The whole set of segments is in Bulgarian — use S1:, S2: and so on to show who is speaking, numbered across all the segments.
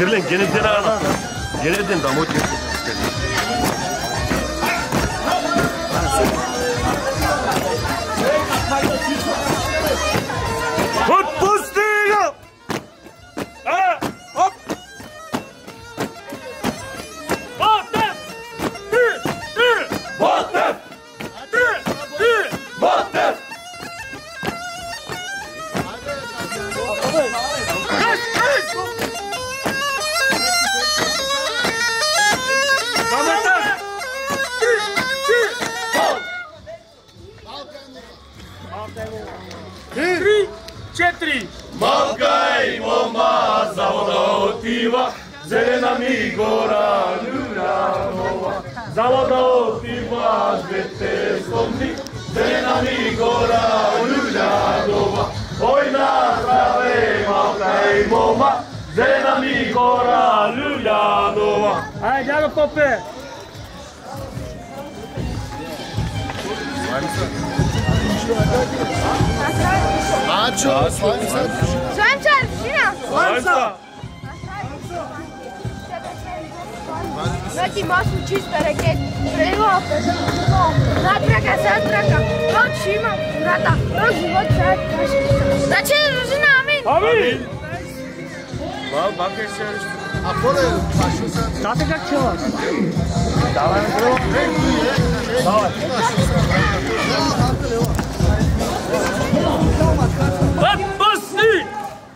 S1: Sirlen gene dene ana. Gene den damot. Hop postiga. Ah, hop. Bote. Bote. Bote. Makaj moma zavodotiva, zelena mi gora Ljubljanova. Zavodotiva, žvete slomni, zelena mi gora Ljubljanova. Oj na zdrave, makaj moma, zelena mi gora Ljubljanova.
S2: Ajde, Djago Pope!
S3: Mačo, Slavnica.
S4: Slavnica, Šina!
S1: Slavnica!
S4: Neki masnu čist bereket, prelope, natraka, satraka, noć ima, vrata, noć život, sad, da će družina, amin!
S1: Amin!
S2: Bakaj se još.
S3: A pole, pašu sad.
S2: Znate kak će vas? Davaj mi prvo. Davaj.
S1: Pusti!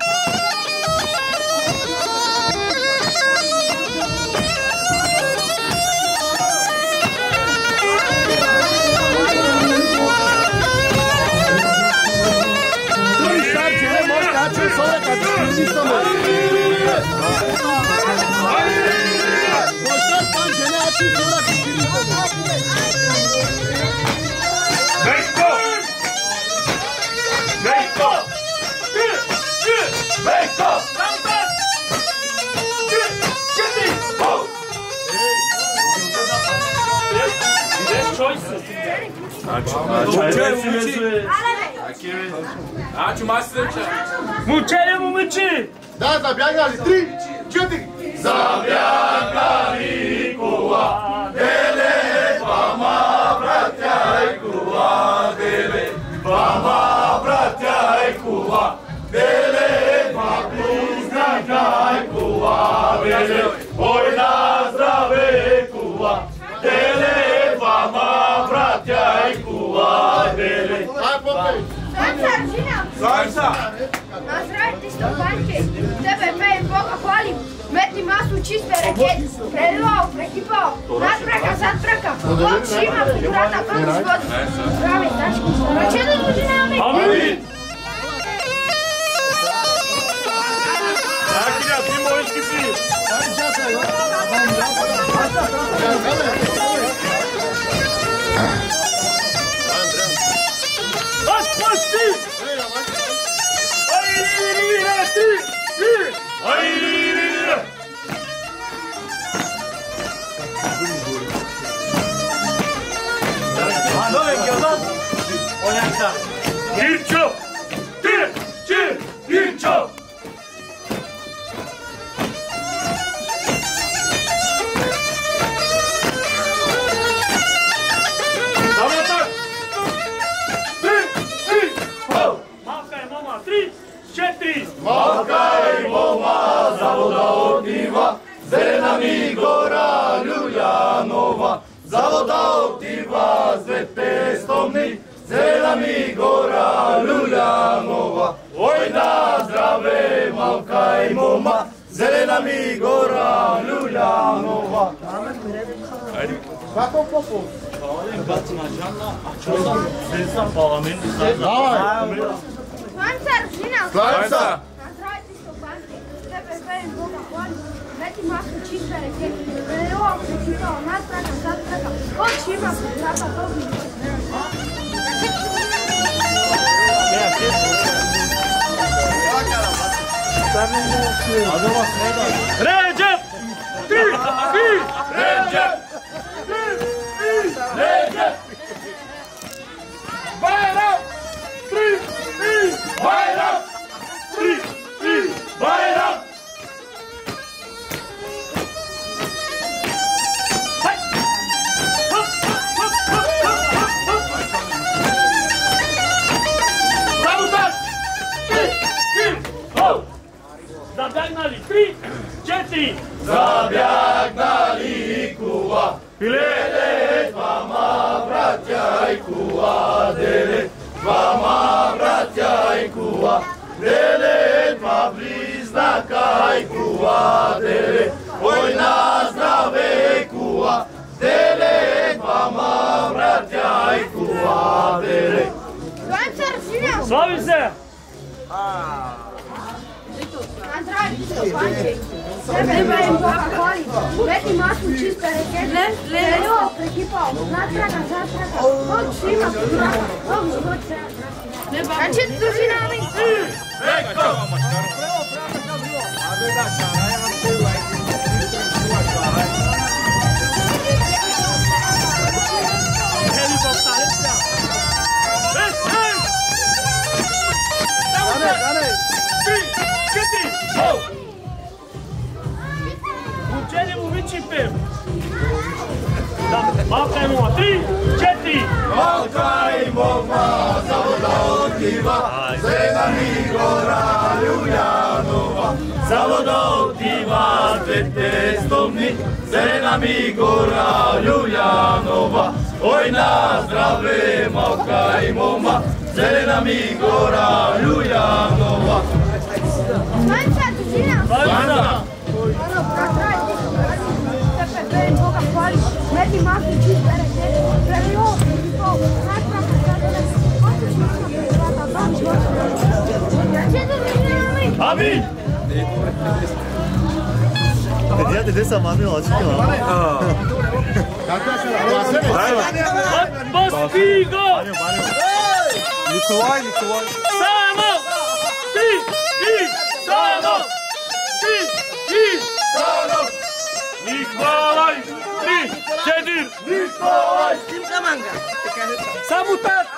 S2: Mučelje mu muči!
S3: Da, zabjagali, 3, 4.
S1: Zabjagali kuva, dele, vama bratjaj kuva, dele, vama bratjaj kuva, dele, ma pluznakaj kuva, dele, oj na zdrave kuva, dele, vama bratjaj kuva, dele.
S3: Aj, popej.
S4: Slavnica, Šina!
S1: Slavnica!
S4: Nazdraviti sto panke, tebe pejem Boga hvalim, metni masu čist bereket, prelivao, prekipao, nadpraka, zadpraka, noć ima, vrata, noć život, zdravi, tački, da će družina, amin!
S1: Amin! Akilja, ti možeš kipi! Pusti! Girčo! Girčo! Samo tak! 3, ho!
S2: Makaj, mama, 3, 4.
S1: Makaj moma zavodovtiva, zelena mi gora Ljubljanova. Zavodovtiva, zvete stomni, zelena mi gora Ljubljanova. Oj na zdrave, makaj moma, zelena mi gora Ljubljanova.
S3: Kako popu?
S4: Slavnica, Šina!
S1: Slavnica!
S4: Nazdraviti sto panke, tebe pejem Boga hvalim, metni masu čist bereket, prelivao, prekipao, nadpraka, zadpraka, noć ima, vrata, noć život,
S2: Recep!
S1: Recep! Bayram! Bayram! Bayram!
S2: 4.
S1: Zabjagnali kuva, Lele, vama bratia i kuva, Dele, vama bratia i kuva, Dele, dva bliznaka i kuva, Dele, oj na zdrave kuva, Dele, vama bratia i kuva, Dele.
S2: Slavim se!
S4: Na zdravlje, Disto Pančić. Tebe im Boga hvali. Meti masku čiste rekete. Prelio, prekipao. Zatraga. Bog svima podraga. Bog život se natraga. Znači, družina mi.
S1: Rekao!
S2: Učenjem u Vičipem. Malka je moma. 3, 4.
S1: Malka i moma, zavoda otiva, Zrena mi gora Ljubljanova. Zavoda otiva, svete stomni, Zrena mi gora Ljubljanova. Oj na zdrave, Malka i moma, Zrena mi gora Ljubljanova.
S4: Svanca, družina.
S1: Svanca!
S4: Na zdravlje, Disto Pančić. Tebe im Boga hvali. Meti masku čiste rekete. Prelio, prekipao. Zatraga. Bog svima podraga. Bog život se natraga. Znači, družina mi.
S1: Amin!
S5: Dia de essa mami ótimo.
S2: Postigo!
S5: Nikolaj.
S2: Samo! Samo!
S1: Stano!
S2: Nikolaj! 3, 4.
S1: Nikolaj!
S2: Samo tak!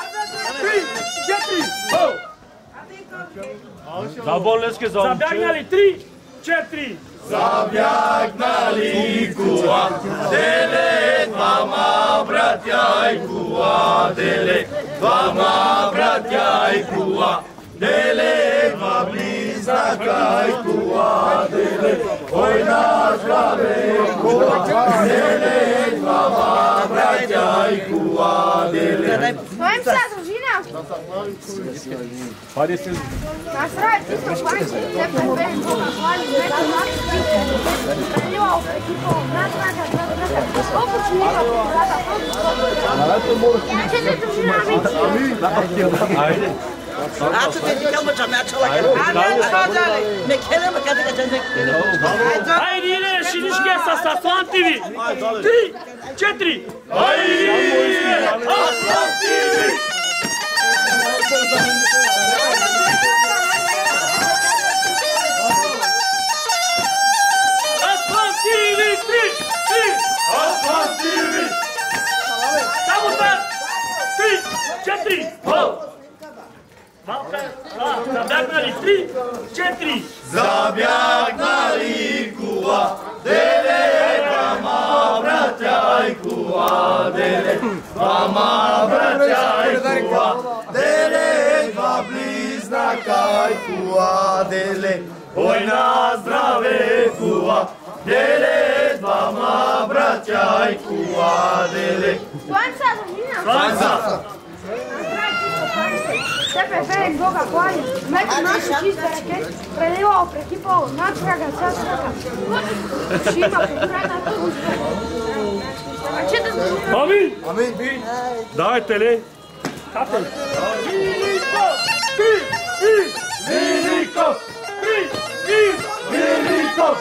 S2: 3, 4.
S1: Za bolneske za
S2: Zabjagnjali 3, 4.
S1: Zabjagnali kuva, Dele, vama bratia i kuva, Dele, vama bratia i kuva, Dele, dva bliznaka i kuva, Dele, oj na zdrave kuva, Dele, vama bratia i kuva, Dele.
S4: Svojim sa, družina. Na zdravlje, Disto Pančić. Tebe im Boga hvali. Meti masku čiste rekete. Prelio, prekipao. Zatraga. Bog svima podraga. Bog život se natraga. Znači, družina mi.
S1: Ajde.
S6: Artık dedikten bu camiye çalarken. Mekele mi kadar geçecek?
S2: Haydi yine Şilişke Aslan TV. 3, 4.
S1: Haydi! Aslan TV!
S2: Aslan TV 3.
S1: Aslan TV!
S2: Samo tak. 3, 4. Malka, zabjagnali 3, 4.
S1: Zabjagnali kuva, Dele, vama bratia i kuva, Dele, vama bratia i kuva, Dele, dva bliznaka i kuva, Dele, oj na zdrave kuva, Dele, vama bratia i kuva, Dele.
S4: Svanca, družina.
S1: Svanca!
S4: Tebe im Boga hvali. Meti masku čiste rekete. Prelio, prekipao. Zatraga. Bog svima podraga. Bog život. Znači, družina mi.
S2: Amin. Dajte li. Katel. Viliko. 3.
S1: Viliko!
S2: 3.
S1: Viliko!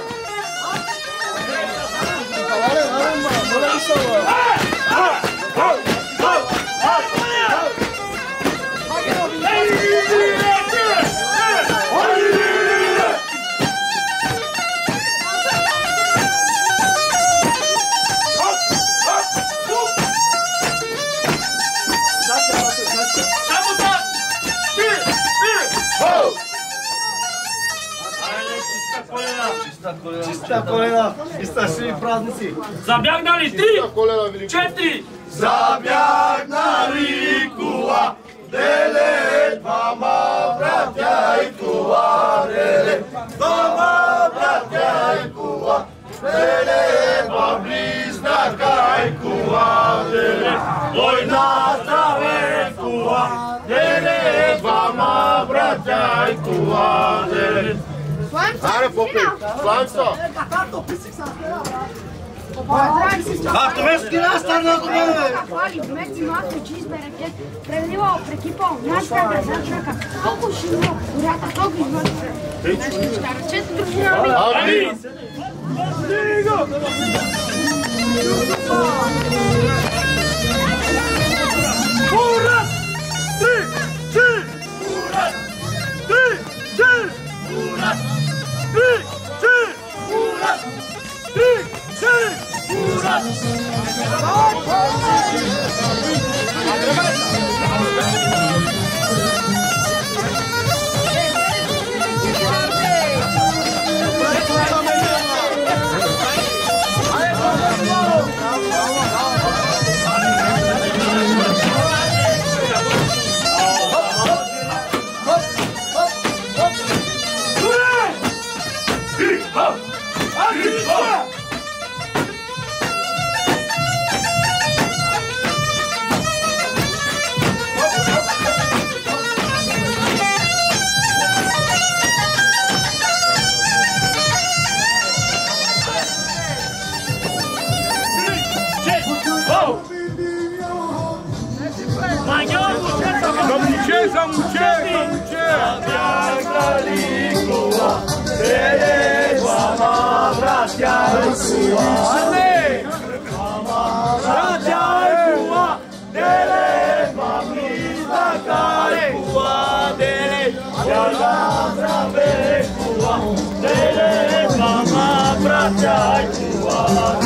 S5: Čista kolena, čista svi praznici.
S2: Zabjagnali 3, 4.
S1: Zabjagnali kuva, Dele, vama bratia i kuva, Dele, vama bratia i kuva,
S2: Vojna Stravenskova, dele vama braćajkova, dele.
S3: Are popej, slavim
S5: Автомешки настан на добре.
S4: Хвали, мети масо, чиз берекет, преливал, прекипал, наскага, зачака, колко широ, горята, толкова извън. Ръчете дружинами.
S3: Амин.
S2: Ура! Три, четири! Ура! Три, четири! Ура! Три, четири! Ура! Три, четири! Ура! Zamuče! Braćalikova, dele vama braćalikova, ale! Braćalikova, dele vam izdakalekova, dele vama braćalikova, dele vama braćalikova.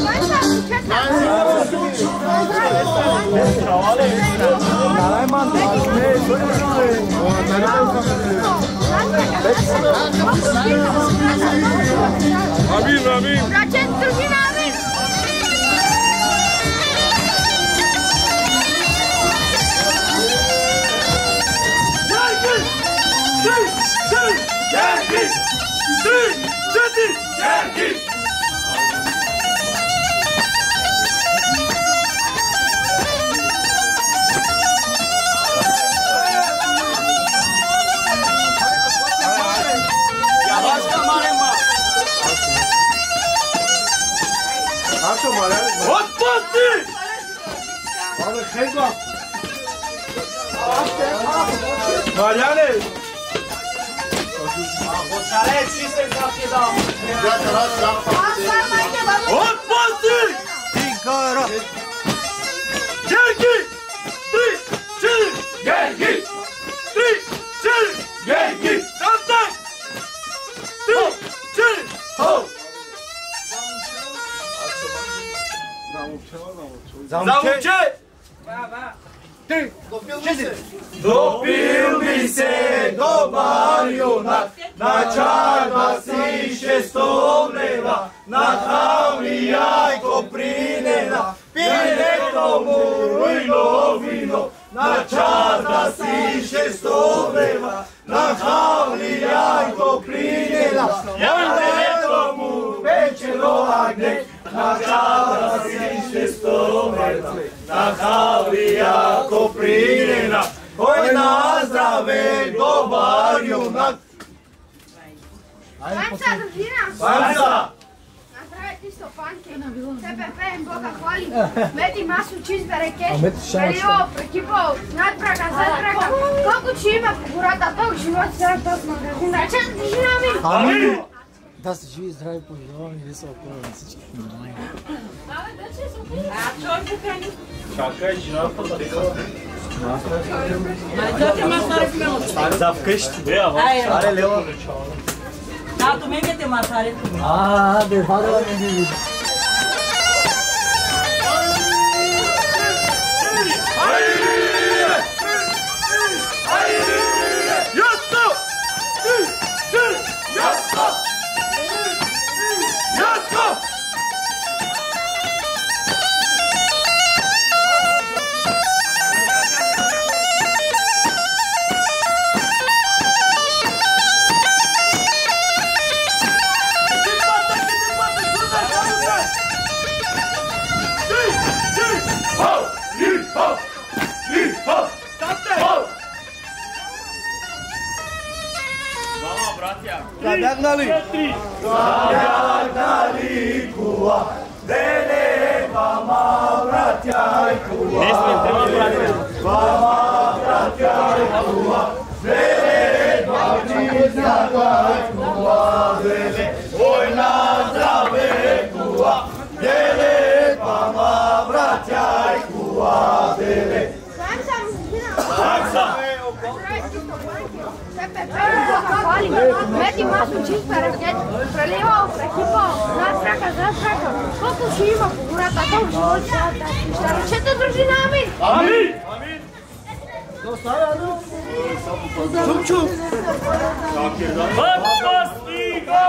S2: Amin, amin.
S4: Racet Turgin amin.
S2: Отпусти! Mariane! Отпусти! Герги! 3, 4! Герги! 3, 4! Герги! Контакт! 3, 4! Хоп! Замуче! Допил би се добар юнак, на чар 26 лева, на Хаври яйко принена, пието му руйно вино, на чар 26 лева, на Хаври яйко принена, пието му вечеро агне, na čar 26 leva, na Havri jako prinena, oj na zdrave dobar junak.
S4: Vanca, družina.
S2: Vanca!
S4: Napravi tisto panke, tebe pejem Boga hvalim, meti masu čist bereket, prelivo, prekipao, nadpraga, zadpraga, koliko će ima kurata tog života, sada to smo razine. Racet družina amin.
S2: Amin!
S7: Da ste živi, zdravi, poželjavani, da se okolili всички внимание.
S2: Чакай, жената да тека.
S5: За вкъщи.
S6: Аре,
S5: Лева.
S6: Да, tu menge te masare.
S7: De fapt, la mine.
S5: Zabjagnali!
S1: Zabjagnali kuva, dele vama braća i kuva.
S5: Ne smijem, treba pratiti.
S1: Vama braća i kuva, dele vama kuva, dele. Oj na zdrave kuva, dele vama braća i kuva, dele.
S4: Meti masu čist paraket, prelijevao, prekipao, nad traka, koliko će ima pogurata, to u život sada, šta rećete drži nami?
S1: Amin!
S5: Čum! Papa stigo!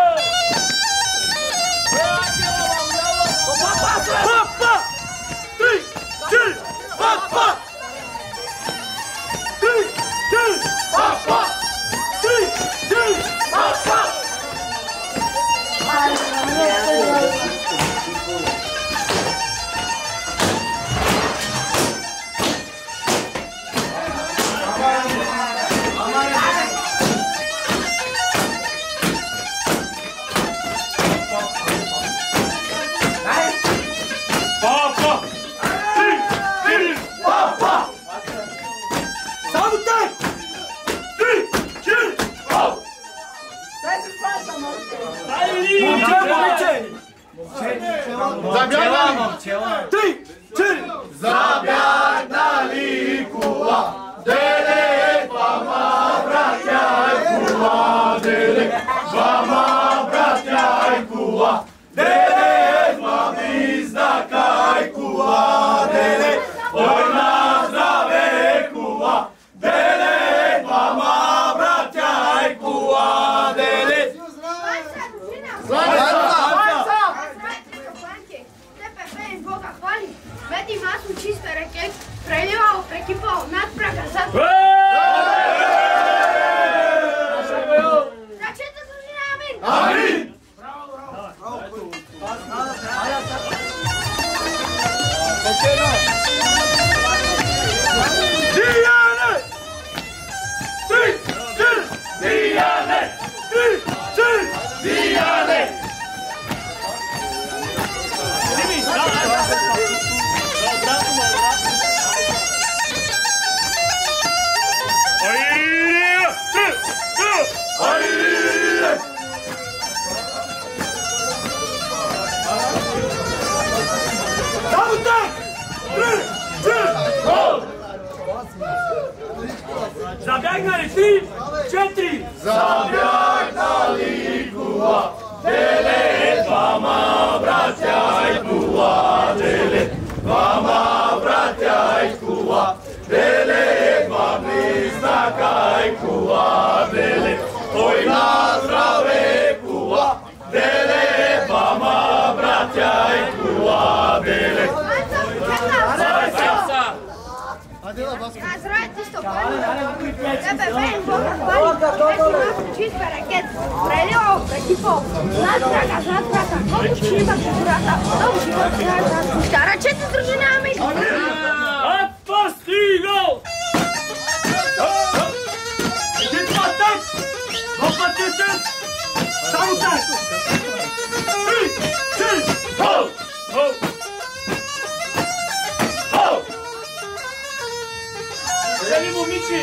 S5: Papa! 3, 4, papa! 3, 4,
S1: Papa!
S5: 3, 4,
S1: Papa!
S5: Papa! 3, 4,
S1: Papa!
S5: sabutaj! 3, 4,
S1: Papa! Zabjagnali kuva, dele vama braća i kuva, dele. Vama braća i kuva, dele vam izdaka i kuva, dele. Oj na zdrave kuva, dele vama braća i kuva, dele.
S4: Meti masu čist paraket, prelijevao, prekipao, nad traka, sad rećete drži nami?
S1: Amin!
S5: Dijane! 3, 4,
S1: Dijane!
S5: 3, 4,
S1: Dijane! Ajde!
S5: sabutaj! 3, 4,
S1: Gol!
S5: zabjagnali 3, 4,
S1: Zabjagnali kuva, dele vama braća i kuva, dele. Vama braća i kuva, dele vam izdaka i kuva, dele. Oj na zdrave kuva, dele vama braća i kuva, dele.
S4: Razrajte isto pali, tebe velim Boga hvali, meti masu čist paraket, prelijevao, prekipao, nad traka, koliko će ima pogurata, to u život sada, šta rećete drži nami?
S5: Papa stigo! Idite pataj! Opatite! Sabutaj! 3, 4,
S1: Gol!
S5: Gol!
S1: Gol!
S5: Želimo Mići!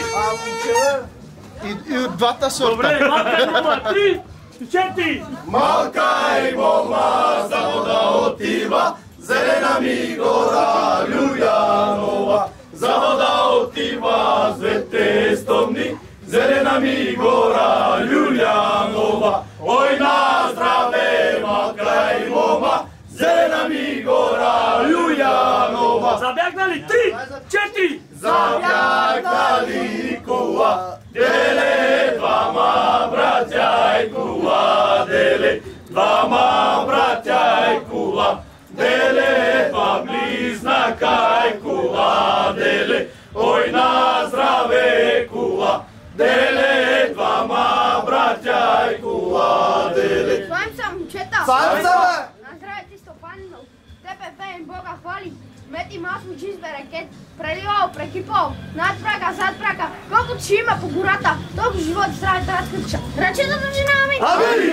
S3: I двата сорта.
S5: Добре, малка дума, 3, 4!
S1: Малка и мома за вода отива, зелена ми гора Люлянова. За вода отива свете стомни, зелена ми гора Люлянова. Ой на здраве, малка и мома, зелена ми гора Люлянова.
S5: Забягнали 3, 4!
S1: Zabjagnali kuva, dele двама братя и кува, деле. Двама братя и кува, деле. Два близнака и кува, деле. Ой на здраве кува, деле. Двама братя и кува, деле.
S4: Славим се, момчета! Наздравейте, Стопанинов! Тебе пеем Бога хвалим! Мети масло чист берекет, преливал, прекипал, над прака, зад прака, колкото ще има по гората, толкова живот здраве трябва да скъпча. Ръчете за нами!
S1: Abeli!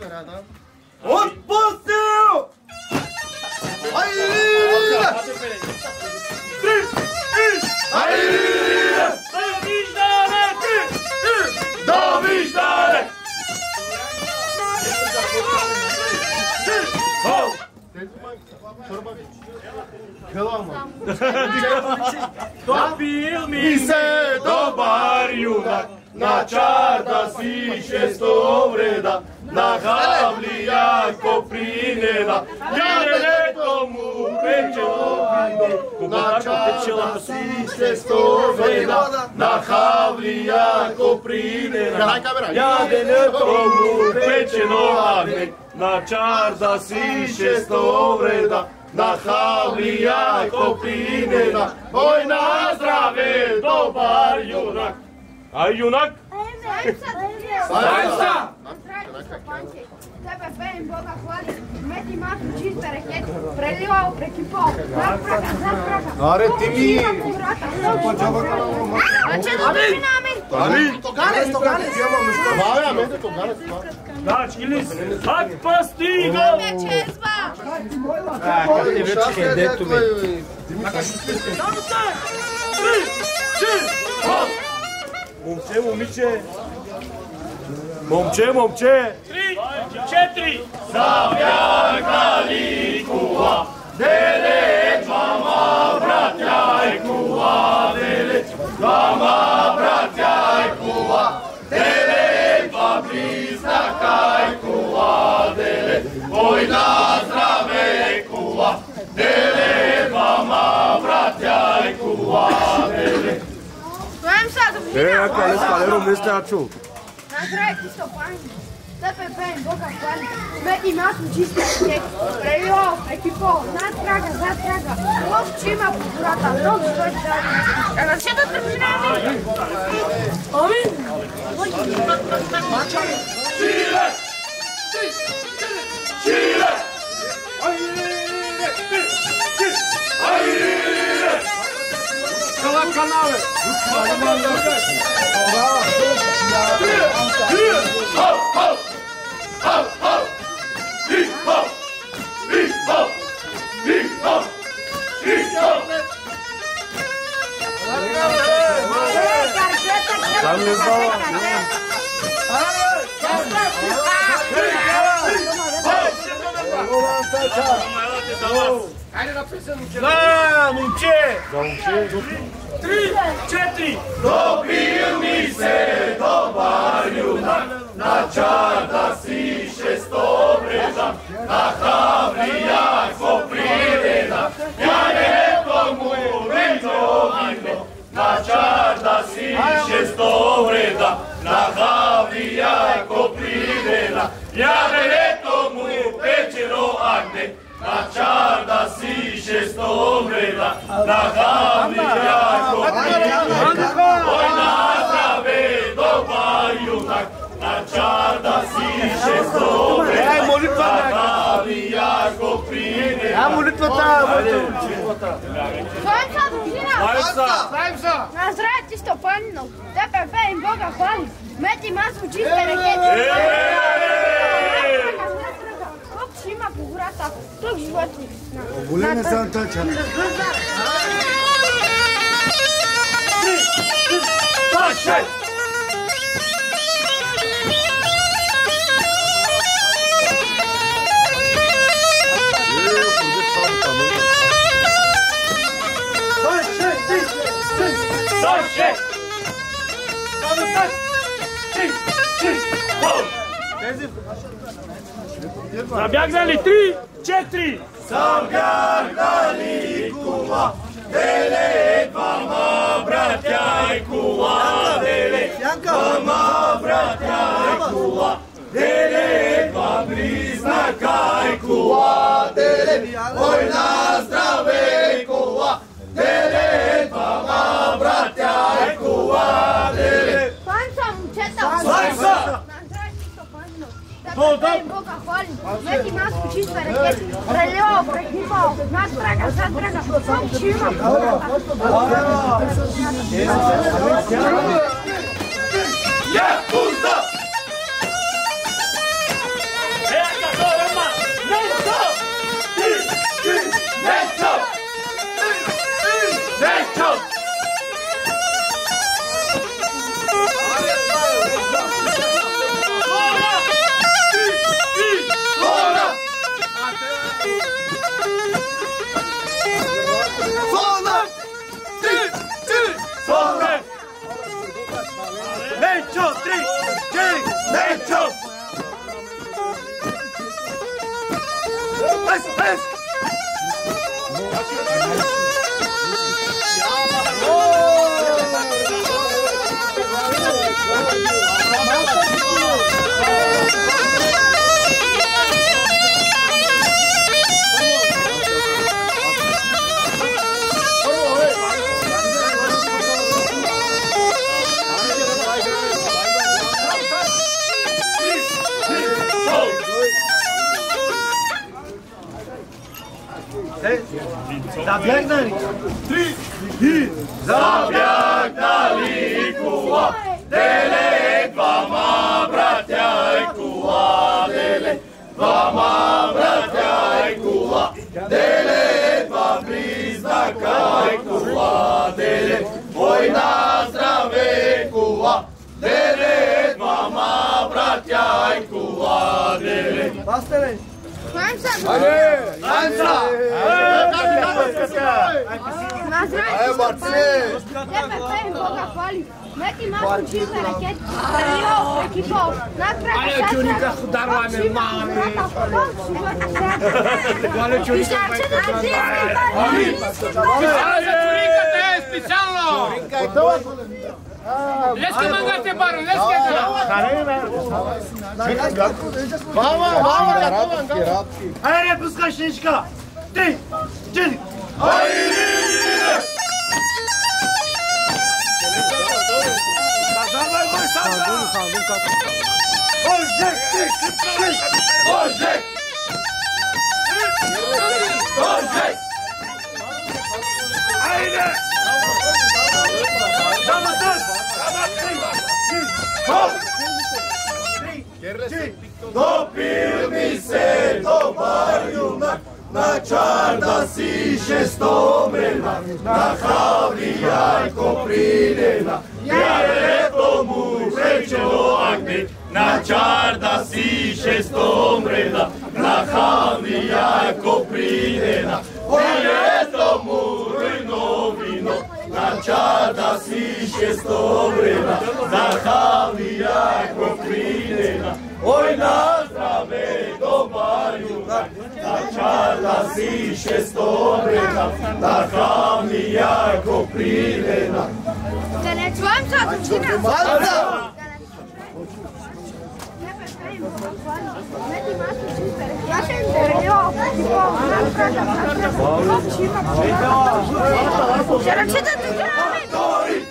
S1: Otpustio! Ajde! Ajde! Do viždane!
S5: Dopil
S1: Mi se dobar junak, na čarda si 600 vreda, na havli jako prinela, jele tomu pečelo vino, na čarda si 600 vreda, na havli jako prinela, jele tomu pečeno agne, na čarda si 600 vreda, na havli jako prinela, oj na zdrave dobar junak. A junak? Sajsa!
S4: Tebe felim Boga hvali, meti masu čiste reketi, prelivao, prekipao, nadpraka, zadpraka.
S3: Are ti mi!
S4: A če da mi namin?
S3: To ganes. Vaja, mene to ganes.
S5: Dač, Ilis, hak pa stigo!
S4: Me čezva!
S7: Kako ti već hedetu me?
S1: Momče!
S5: 3, 4!
S1: Zavjaka likuva, dele dvama bratjaj kuva, dele dvama bratjaj kuva, dele dva bliznakaj kuva, dele oj na zdrave kuva, dele dvama bratjaj kuva, dele.
S4: Dojem sad u
S1: Mestaču.
S4: Na kraju ti sto panji. Tebe felim Boga hvali, meti masu čiste reketi, prelivao, prekipao, nadpraka, zadpraka, lov čima pokurata, lov svoj dani. A če da mi namin? Amin?
S1: Čile! Čile! Ajde! Kala kanale! Hop, hop! Hop, hop! Hip hop! Hip hop! Hip hop! Hip hop!
S4: Tam je zvala.
S5: Da, momče! 3, 4!
S1: Dopil mi se dobar junak, na čarda si 600 vreda, na havli jako prireda, ja ne tomu vino vino, na čarda si 600 vreda, na havli jako prireda, ja ne tomu večero agne, na čarda si 600 vreda, na havli jako prireda, oj na zdrave dobar junak, na čarda si 600 vreda, na havli jako prireda.
S4: Dojem sad u žina. Na zdravje ti sto panjino. Tebe felim Boga hvali, meti masu čiste reketi. Lov čima pokurata, lov životnih.
S3: Bulene sam tačan.
S1: Taše! Taše!
S5: Zabjagnali 3, 4!
S1: Zabjagnali kuva, dele dvama bratjaj kuva, dele dvama bratjaj kuva, dele dva bliznakaj kuva, dele oj na zdrave kuva, dele dvama bratjaj kuva, dele.
S4: Panca momčeta.
S1: Sajsa!
S4: Na zdravje ti sto panjino. Tebe felim Boga hvali, meti masu čiste reketi, prelivao, prekipao, nadpraka, zadpraka, lov čima pokurata.
S1: Ja, uzda! Nećo, 3, 4, nećo! Pes! Zabiegnali! 3 i zabiegnali kuła, dele dwoma bracia i kuła, dele dwoma bracia i kuła, dele dwa bliznaka i kuła, dele wojna zdrave kuła, dele dwoma bracia i kuła, dele. Pastere!
S4: Boga hvalim. Neki masu čiste rakete, prvo ekipao, natraka čunika udarila me mami. Hvala čunika.
S5: Čunika te je specijalno. Leske mangate bar, leske da.
S3: Vama,
S1: Ajde, puskaj šnička. 3, 4. Ajde! Kazanlar koy sana! Ojek! Ojek! Ojek! Haydi! Tamam dur! Dopil mi se dobar junak, na čarda si šestomrena, na havli jajko pridena, ja tomu krećeno agni, na čarda si šestomrena, na havli jajko pridena, ja tomu rujno vino, na čarda si šestomrena, na havli jajko pridena, oj na zdrave dobar junak, na čarda si šestomrena, na havli jajko pridena.
S4: Da ne čujem sad učina.
S1: Malta!
S4: Ja še intervjuo, še račete tu grave.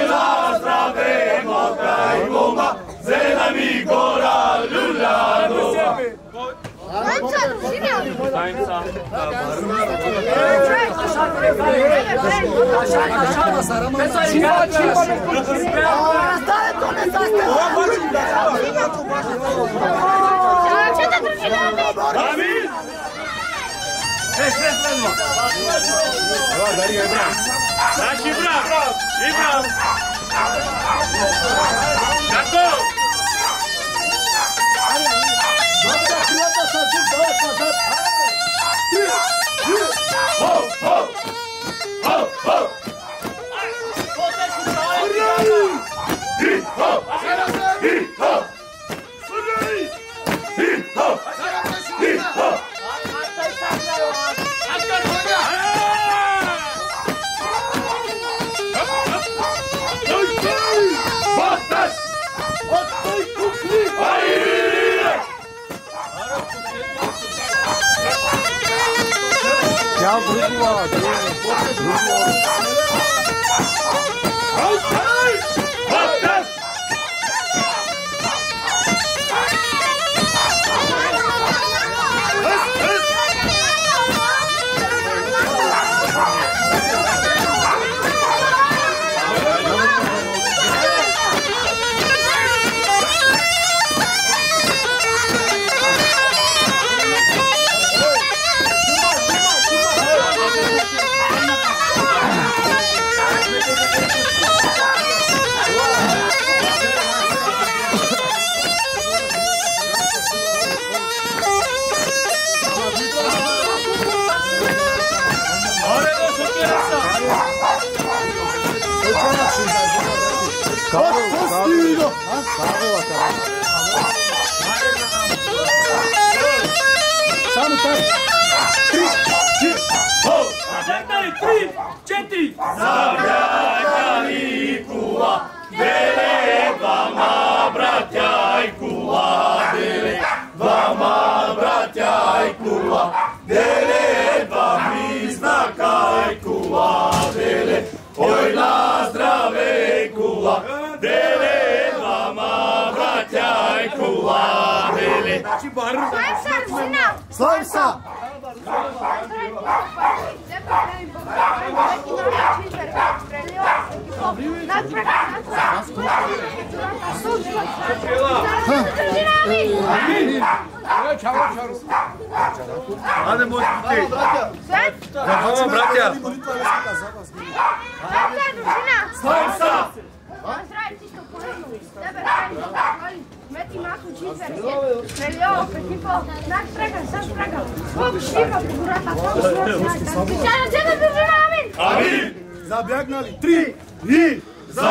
S1: Zela mi gora Luljano. Zabiagnali, 3 i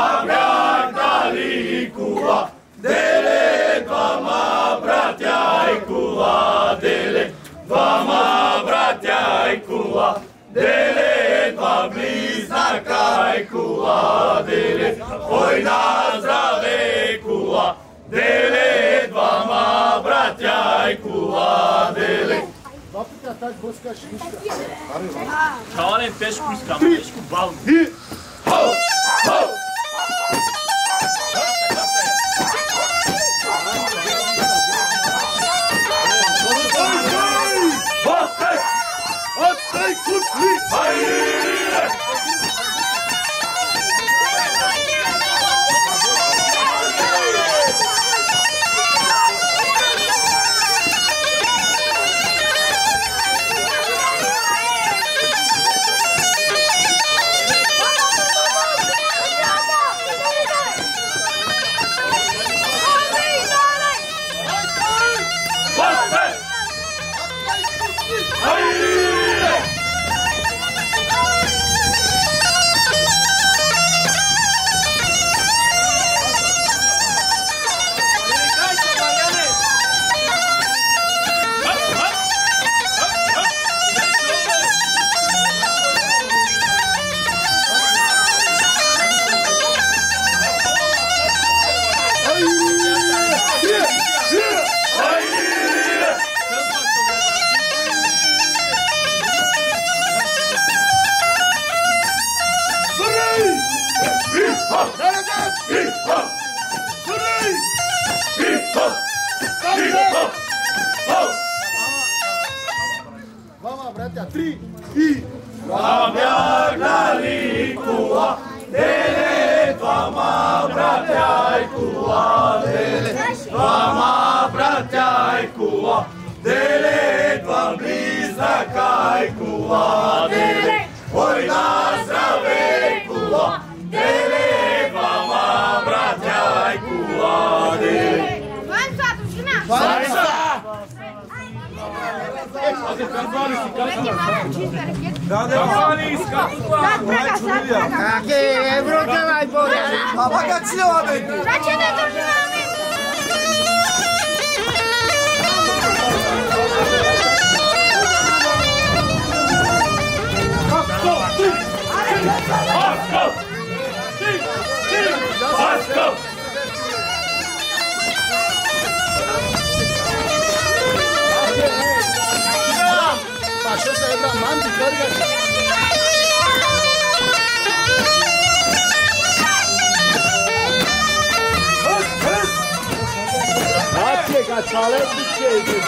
S1: zabiagnali kuva, dele dvama bratja i kuva, dele dvama bratja i kuva, dele dva bliznaka i kuva, dele oj na zdrave kuva, dele dvama bratja i kuva, dele.
S2: Čale tešku iskamo, tešku balu.
S1: Ho! Ho! Ostaj kućni! Hajde! Vama, bratia, 3 i... zagnali kuva, dele, dvama braća i kuva, dele, dvama braća i kuva, dele, dva bliznaka i kuva, dele, oj na zdrave kuva, dele, dvama braća i kuva, dele.
S4: Vanca, družina!
S1: Vanca!
S4: Meti masu čiste rakete.
S3: Kake, Evropa najbolje. A pa kad si ova biti?
S4: Začete družina, amin!
S3: Pa što se jedna manti karga? Hajde ga čaleti će.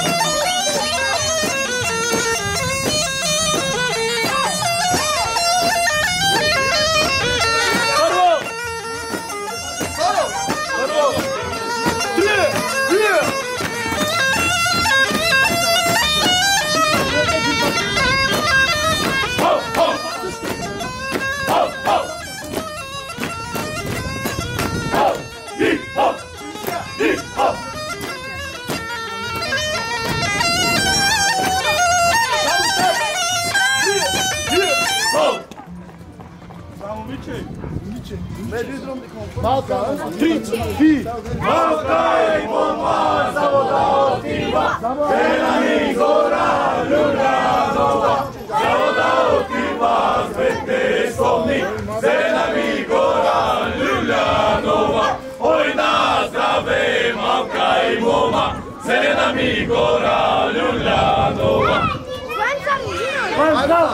S3: Malka, 3, 4.
S1: Malka i bomba zavoda otiva, Vela mi gora Ljubljanova, zavoda otiva, svete slovni, Vela mi gora Ljubljanova, oj na zdrave Malka i bomba, Vela mi gora Ljubljanova.
S4: Vanca, družina!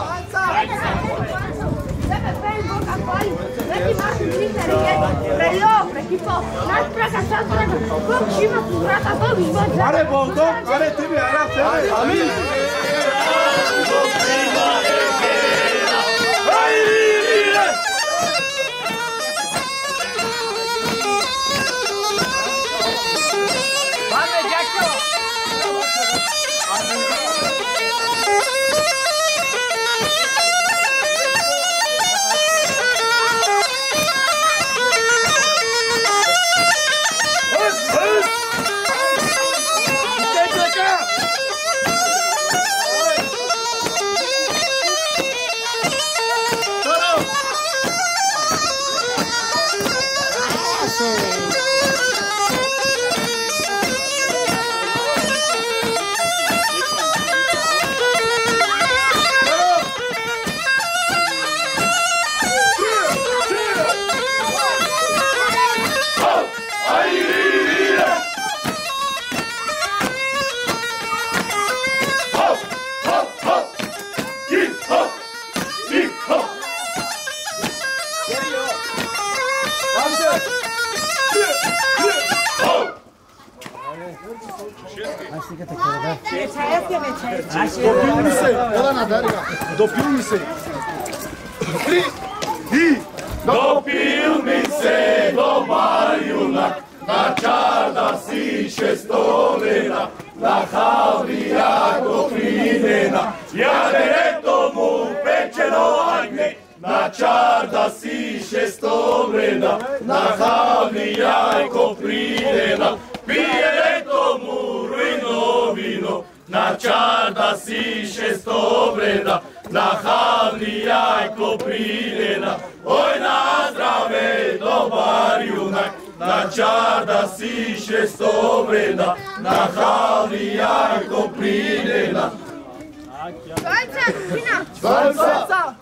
S4: Tebe pejem Boga hvali, meti masu čiste rakete, preljo, prekipo, nas praka, sad praka, Bog šima su vrata, Bog izvod za...
S3: Are Bog, are tebi, are tebe. Amin. Dopil mi se.
S1: Dopil mi se dobar junak, na čarda si šestovena, na havli jako pridena, jadere mu pečeno agne, na čarda si šestovena, na havli jako pridena, pije mu rujno vino, na čarda si šestovena, na havli jako pridena, oj na zdrave dobar junak, na čarda si šestovena, na havli jako pridena.
S4: Vanca, družina!
S3: Vanca!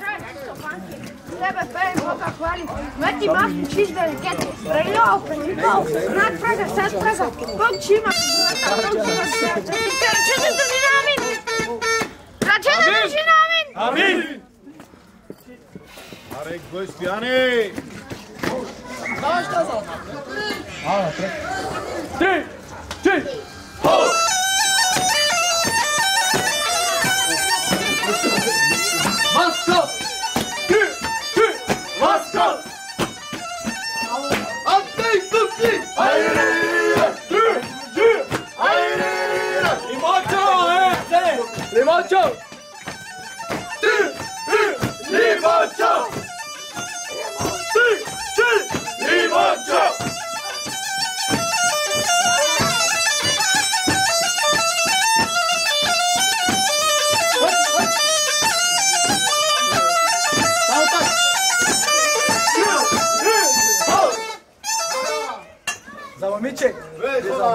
S4: Tebe pejem Boga hvali, meti masu čiste rakete, preljo, prekipo, nas praka, sad praka, Bog šima su vrata, Bog izvod za... Začete družina, amin! Začete družina, amin!
S1: Amin!
S3: Arek, boj spijani! Znaš šta za?
S1: 3, 4, ho!
S5: Masko!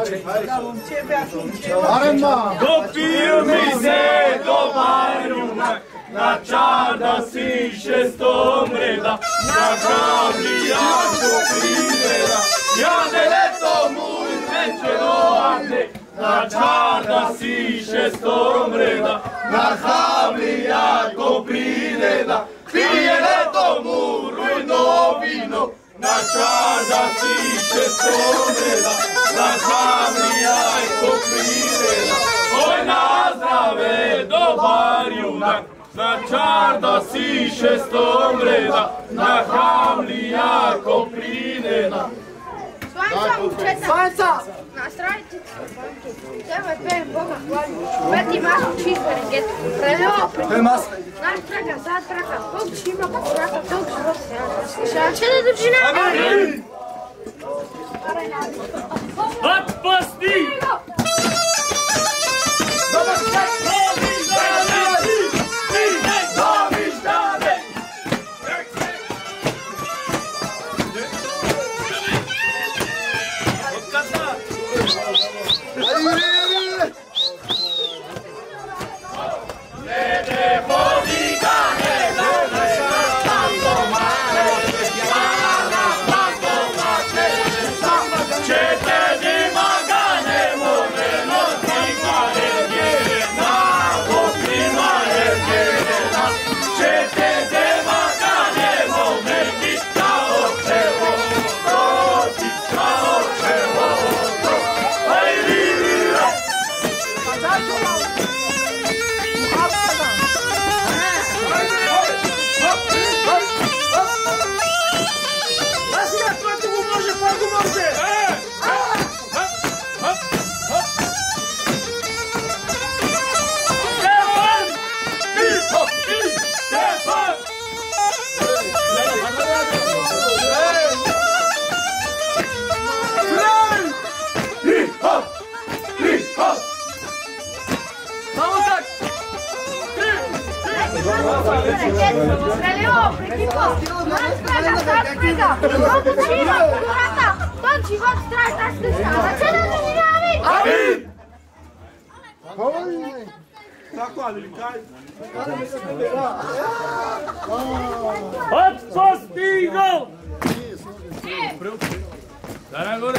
S1: Dopil mi se dobar junak, na čarda siše 100 mreda, na kamli jako privreda. Jade leto muj večero ande, na čarda siše 100 mreda, na kamli jako privreda. Pije leto mu rujno vino, na čarda siše 100 mreda, na kamli jako privreda. Oj na zdrave dobar junak, na čarda siše 100 mreda, na kamli jako privreda.
S4: Svanca! Na stranici tebe pejem Boga hvalim, meti masu čist berenget, preljevo preko, naš traka, sad traka, tog čima pa traka, tog život se ja će da dužina?
S1: Amin! Otpusti!
S4: Preljevo preko, naš traka, sad traka, tog čima pa traka, tog život traje ta sluška, na će da dužina? Amin!
S1: Otpusti go! Daj gore!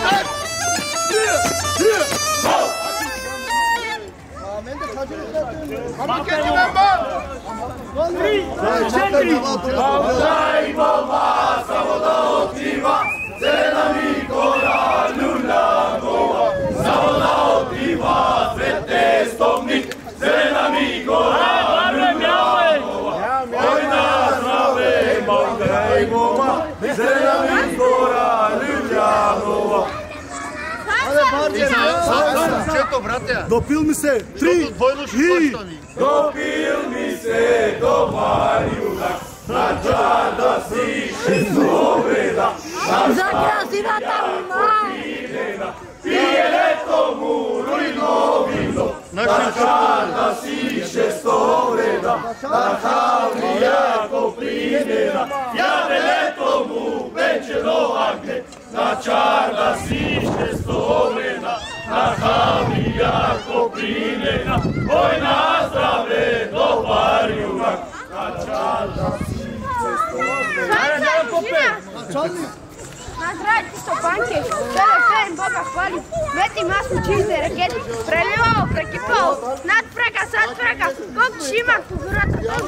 S2: Допил ми се! 3 и...
S1: Допил ми се до Марjunak, na čarda siše sovreda,
S4: Za krasivata
S1: popinena, pije leto muru i novino, na čarda siše sovreda, na havli jako prinena, jade leto mu večero agne, na čarda siše sovreda, na havli jako prinena, oj na zdrave do Marjunak, na čarda siše sovreda.
S4: Nazdravite Stopanke, tebe ferim Boga hvalim, meti masu čiste rakete, prelivao, prekipao, nad preka, sad preka, kog šimak, figurata, kog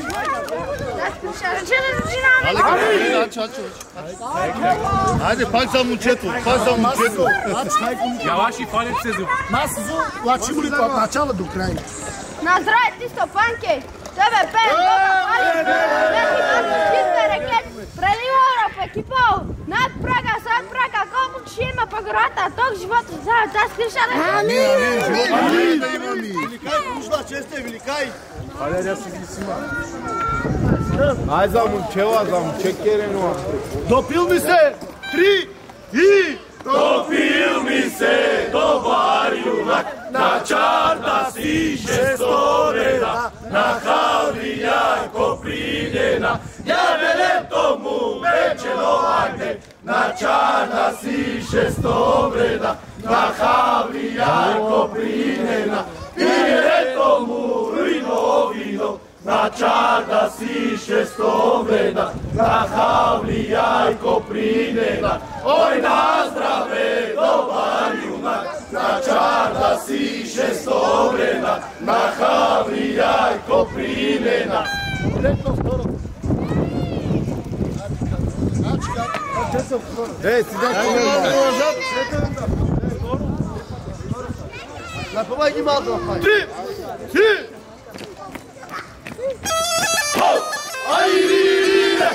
S2: Ajde, pač za mučetu, pač za mučetu.
S1: Javaši falit se zub.
S2: Nas vlačimo li to od načala do kraja?
S4: Nazdravite Stopanke, tebe ferim Boga hvalim, meti masu čiste rakete, prelivao, prekipao, nad preka, sad preka, kog šima, figurata, tog života, za skrišana.
S2: Amin! Великай, нужда честе, великай! Хайде, аз си ги сима. Ай, за момчела, за момчекерено. Допил ми се! 3 и...
S1: Допил ми se do Marjunak, na čarda siše sovreda, na havli jako prinjena, jade leto mu večero agne, na čarda siše sovreda, na havli jako prinjena, pije leto mu rujno vino, na čarda siše sovreda, na havli jako prinjena, oj na zdrave do Marjunak, na čarda siše sovreda, na havli jako prinjena.
S2: Ej, si da na pomagi malo, fajn. 3
S1: Ajde!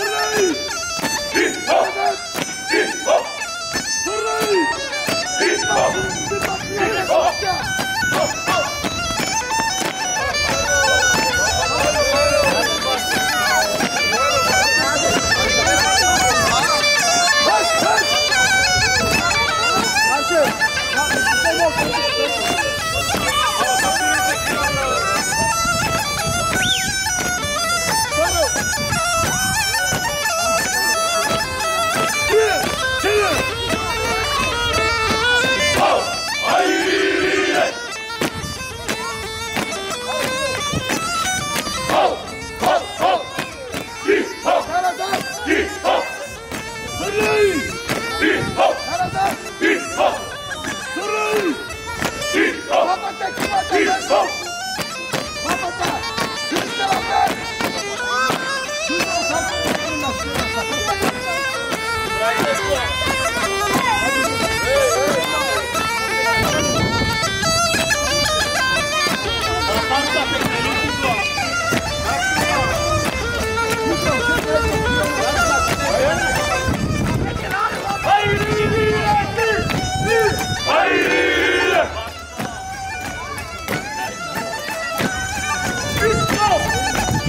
S1: Hip hop!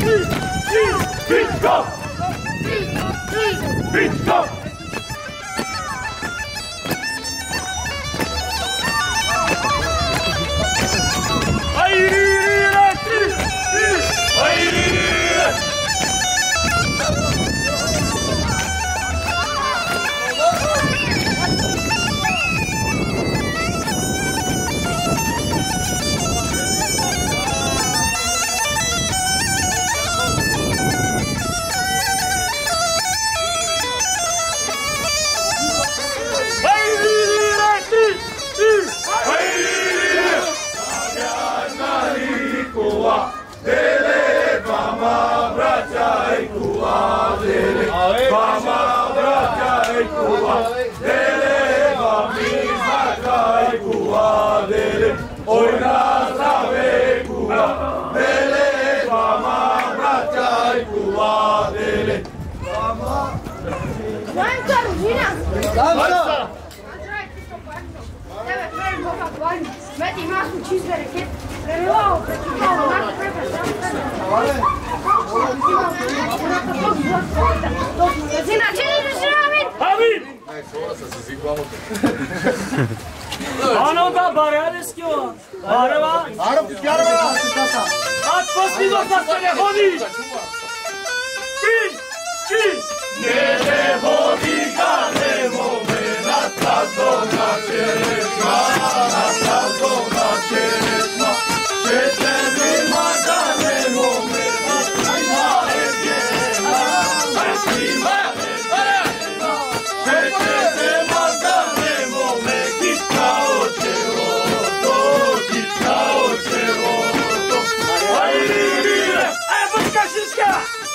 S1: Bitko! Bitko!
S4: Meti masu čist bereket, prelevao, prekipao, onako Zina, čini da se Amin!
S1: Amin!
S5: Ano da bareleski o. Araba.
S2: Araba!
S5: At postigo da se ne hodi. Čin!
S1: Ne hodi ka nemo me na tazo na čerešma, na tazo na čerešma. Čete mi mada nemo me na tajma evjena, tajma evjena. Čete se mada nemo me kitka očevoto, kitka očevoto. Ajde!
S5: Aj, počka šiška!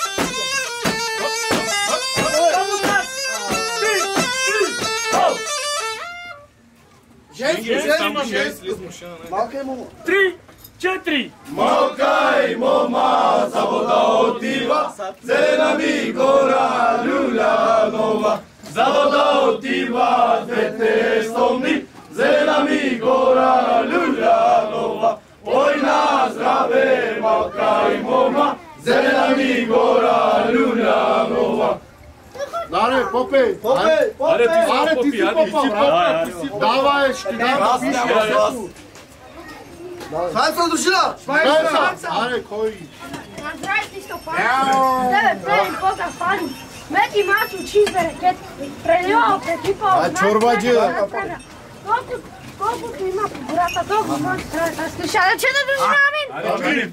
S5: Три, четири.
S1: Малка и мома, завода отива, зелена ми гора, люля нова. Завода отива, двете стомни, зелена ми гора, люля нова. Ой на здраве, малка и мома, зелена ми гора, люля нова.
S2: Dare, popej!
S1: Are ti si popija,
S2: Davaj, škidava, piši. Hanca dušila! Are, koji?
S4: Nazdravite isto panu, tebe plemi Boga fani, meti masu čist bereket, prelevao, prekipao,
S2: A čorbađe?
S4: Koliko ti ima burata, toliko može skriša, da će da duži Amin?
S1: Amin!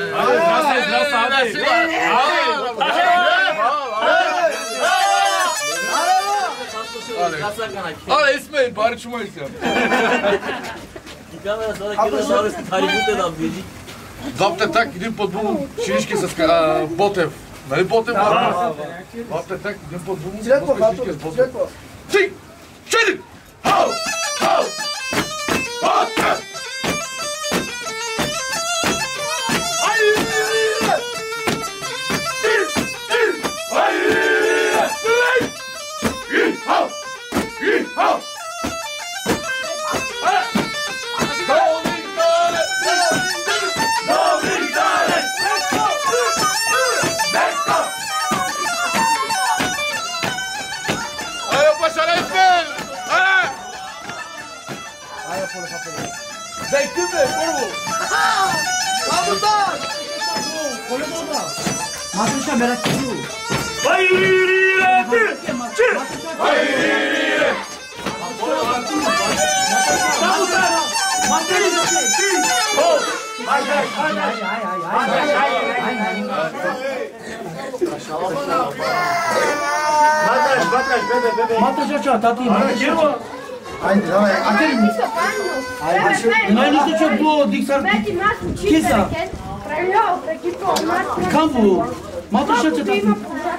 S8: Ale İsmail bari çumayız ya. Бабте так, един път бум, шинишки с Ботев. Нали Ботев? Бабте так, един път бум, шинишки с Ботев. Три, четири!
S1: Хау! Хау! Ботев!
S7: Matuşa merak ediyor. Matuşa çat, tati. Ajde, давай, a te mi? Ajde, najnižće će bilo diksar. Kisa. Kampu. Matuşa će tati.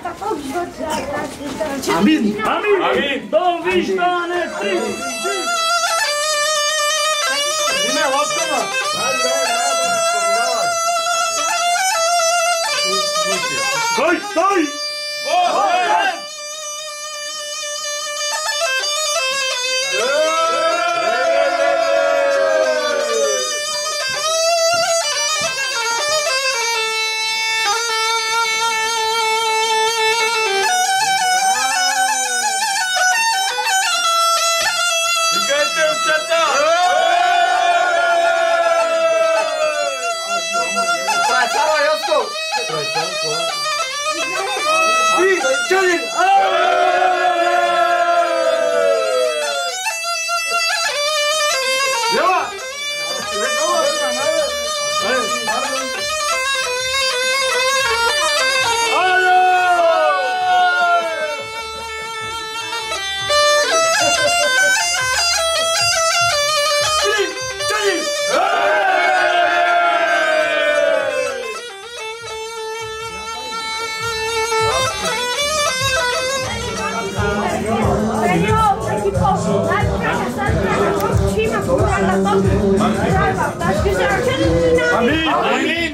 S7: Amin.
S5: Amin. Dom vištane, tri.
S1: Ime, loptama!
S5: Stoj, stoj!
S1: Amin!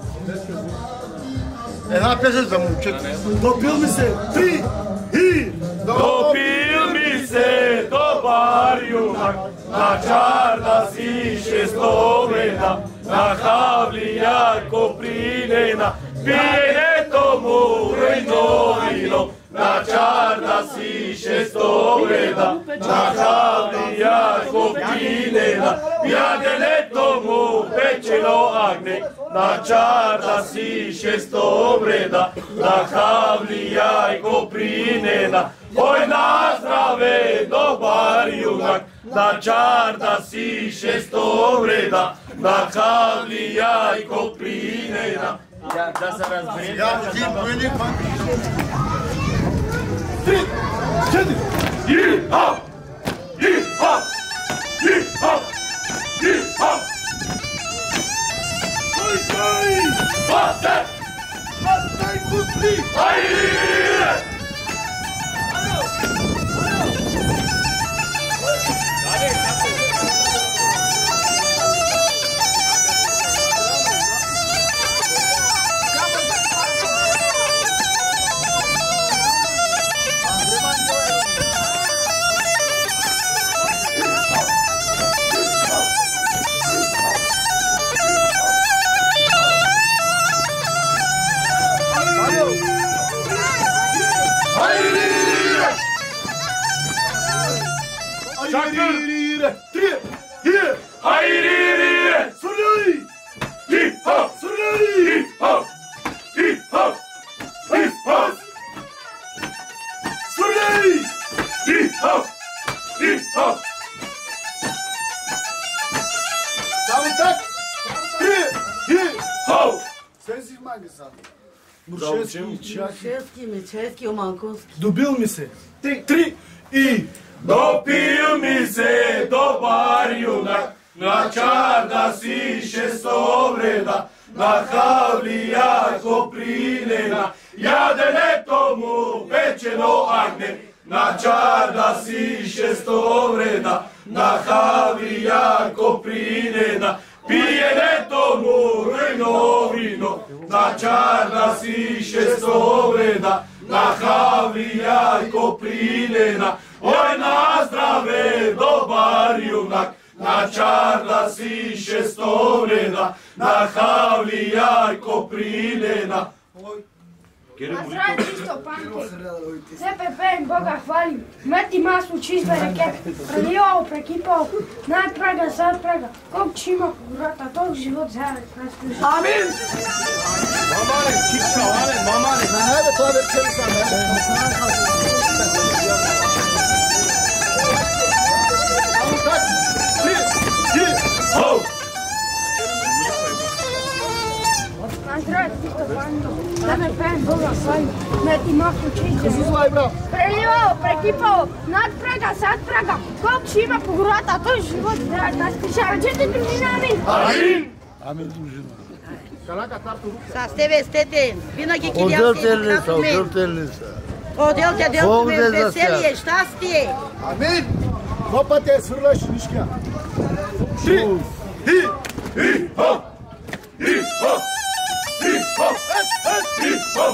S2: Една песен за момчето. Допил ми се, три и...
S1: Допил ми се добар юнак, на чарда си шестовена, на хавлия копринена, пиенето му ройно вино, на чарда си шестовена, на хавлия копринена, яденето му печено агне, на чарда си шестовена, на хавлия копринена. Ой, на здраве, добар юнак, на чарда си шестовреда, на хавлия и копринена. Да се разберем. Три, четири, и-ха! И-ха! И-ха! И-ха! Ой-ой! Бате! Бате, купли! Айде!
S6: Мичевски, Оманковски.
S2: Добил ми се. Три и...
S1: Допил ми се добар юнак, на чарда си шестовреда, на хавлия копринена, яденето му печено агне, на чарда си шестовреда, на хавлия копринена, пиенето му ройно вино, на чарда си шестовреда, на хавлия копринена. Ой, на здраве, добар юнак, на чарда си шестовреда, на хавлия копринена.
S4: Na zdravje čisto panke, sebe pejem, Boga hvalim, meti masu čist bereket, prelijevao, prekipao, nad praga, sad praga, kog čima vrata, tog život zavet nasluži.
S2: Amin! Mamane, čipčao, amen, mamane. Hajde, to je večerica, Amo tak, tri, ho!
S4: Na zdravje čisto panke, sebe pejem, Boga hvalim, meti masu čist bereket, prelijevao, prekipao, nad praga, sad praga, kog čima vrata, tog život zavet nasluži. Arăgește družina, amin!
S1: Amin!
S2: Amin, družina.
S6: Sa steve stete, vină ghichiliauske din capul meu. Odelte de altul meu, veselie, ștastie.
S2: Amin! Lopate, sfârlă și nișchea. Tri, hi,
S1: Hi-ha! Hi-ha! Hi-ha! Hi-ha!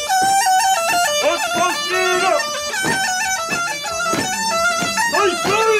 S1: Let's go!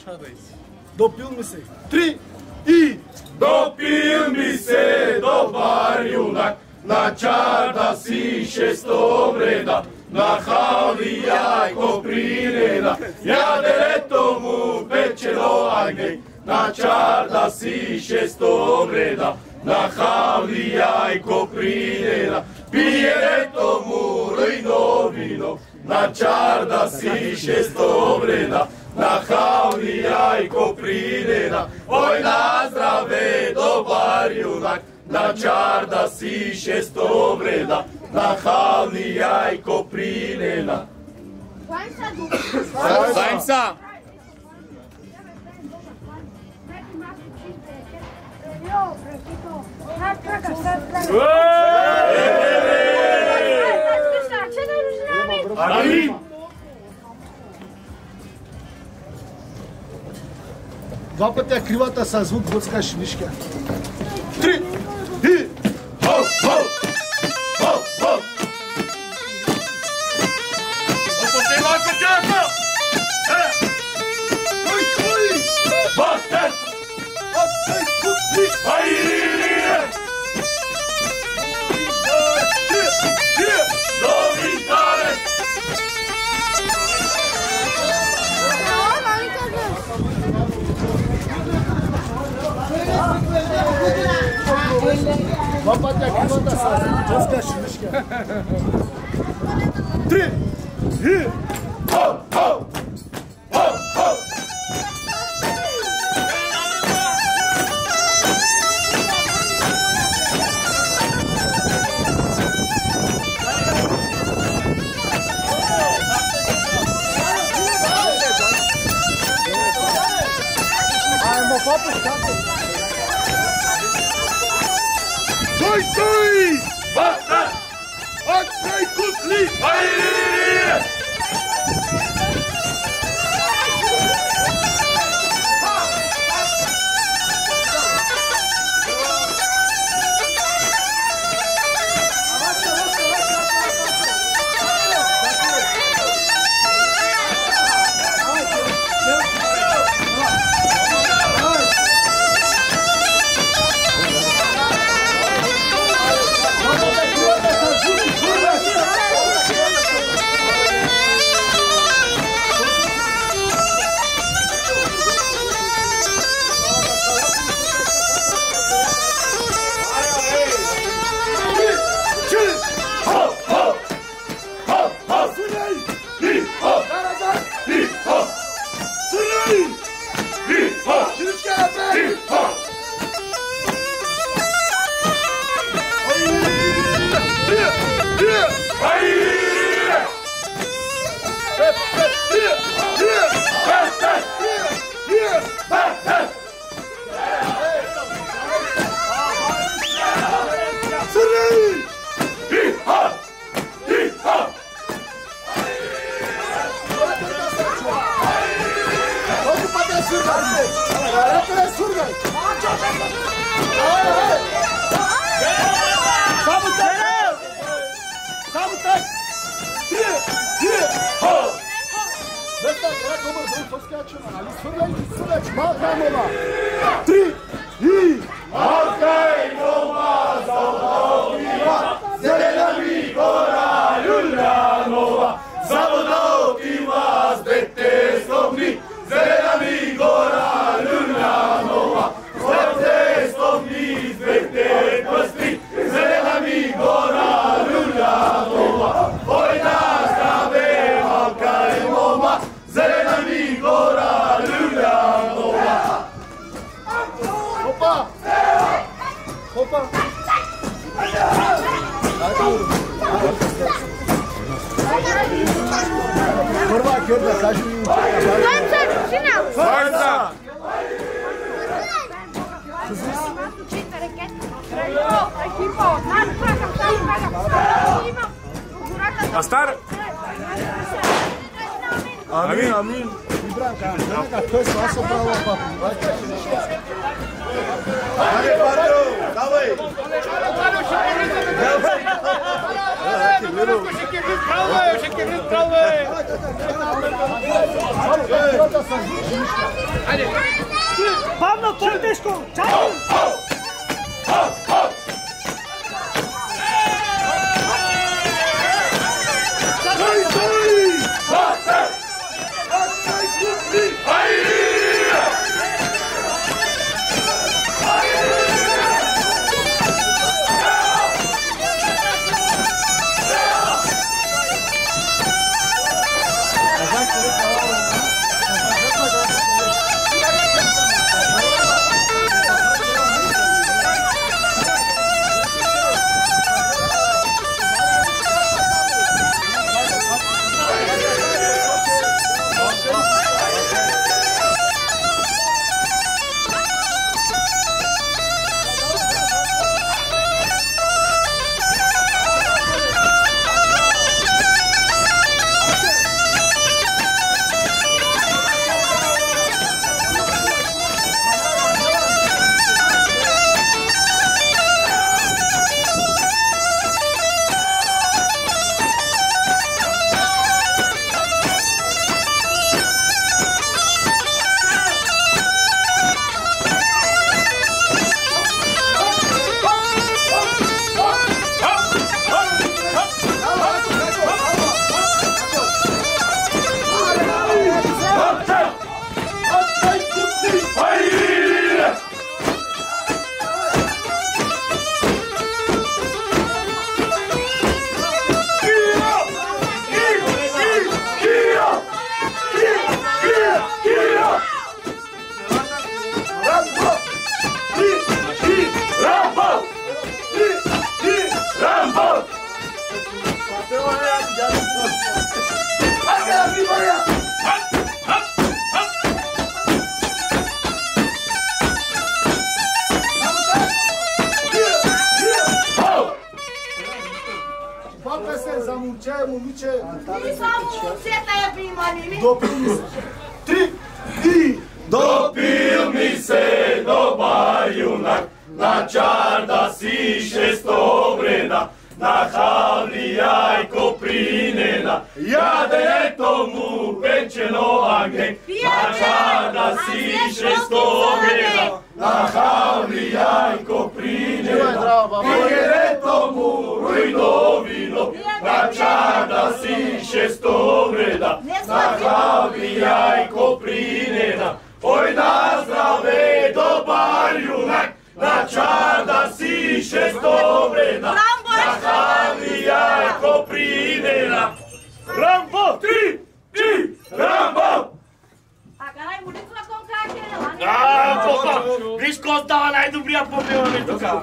S2: Допил ми се. 3 и...
S1: Допил ми се добар юнак, на чарда си 600 вреда, на халди яйко приреда, ядерето му печело агней, на чарда си 600 вреда, на халди яйко приреда, пиерето му ройно вино, на чарда си 600 вреда, na haldi jajko prideda, oj na zdrave dobar junak, na čarda si 600 vreda, na haldi jajko prideda.
S2: Sajnca!
S1: Amin!
S2: Два пъти кривата са звук, върска шинишка. 3 и...
S1: Хоп, хоп! Хоп, хоп! Опусти малко чака!
S2: Кой, кой?
S1: Батен!
S2: Отсей, кутли!
S1: Айде! Довиждане!
S2: Два пъти кривата са звук, върска шинишка. 3 и...
S1: Хоп, хоп! Хоп, хоп!
S2: Стой, стой!
S1: Батен!
S2: Отсей, кутли!
S1: Айде!
S2: Prva kjorda, kaži mi
S1: Sajnca!
S5: A star?
S2: Amin, amin. Ibranka, to je svaso pravo papu. Ajde, Bardo, давай! Ще
S5: Pavlo, Portescu! Ceau!
S1: Dopil mi se dobar junak, na čarda si 600 vreda, na havli jajko prinena, jade tomu pečeno agnjek, na čarda si 600 vreda, na havli jajko prinena, jade tomu rujno vino, na čarda si 600 vreda, na havli jajko prinena. Oj na zdrave, dobar junak, na čarda si 600 vreda, na havli jajko prinena. Rambo, tri, Rambo!
S6: A care-ai murit la concacere?
S5: Popa, viš ko ostava najdobria pobjeva tuka.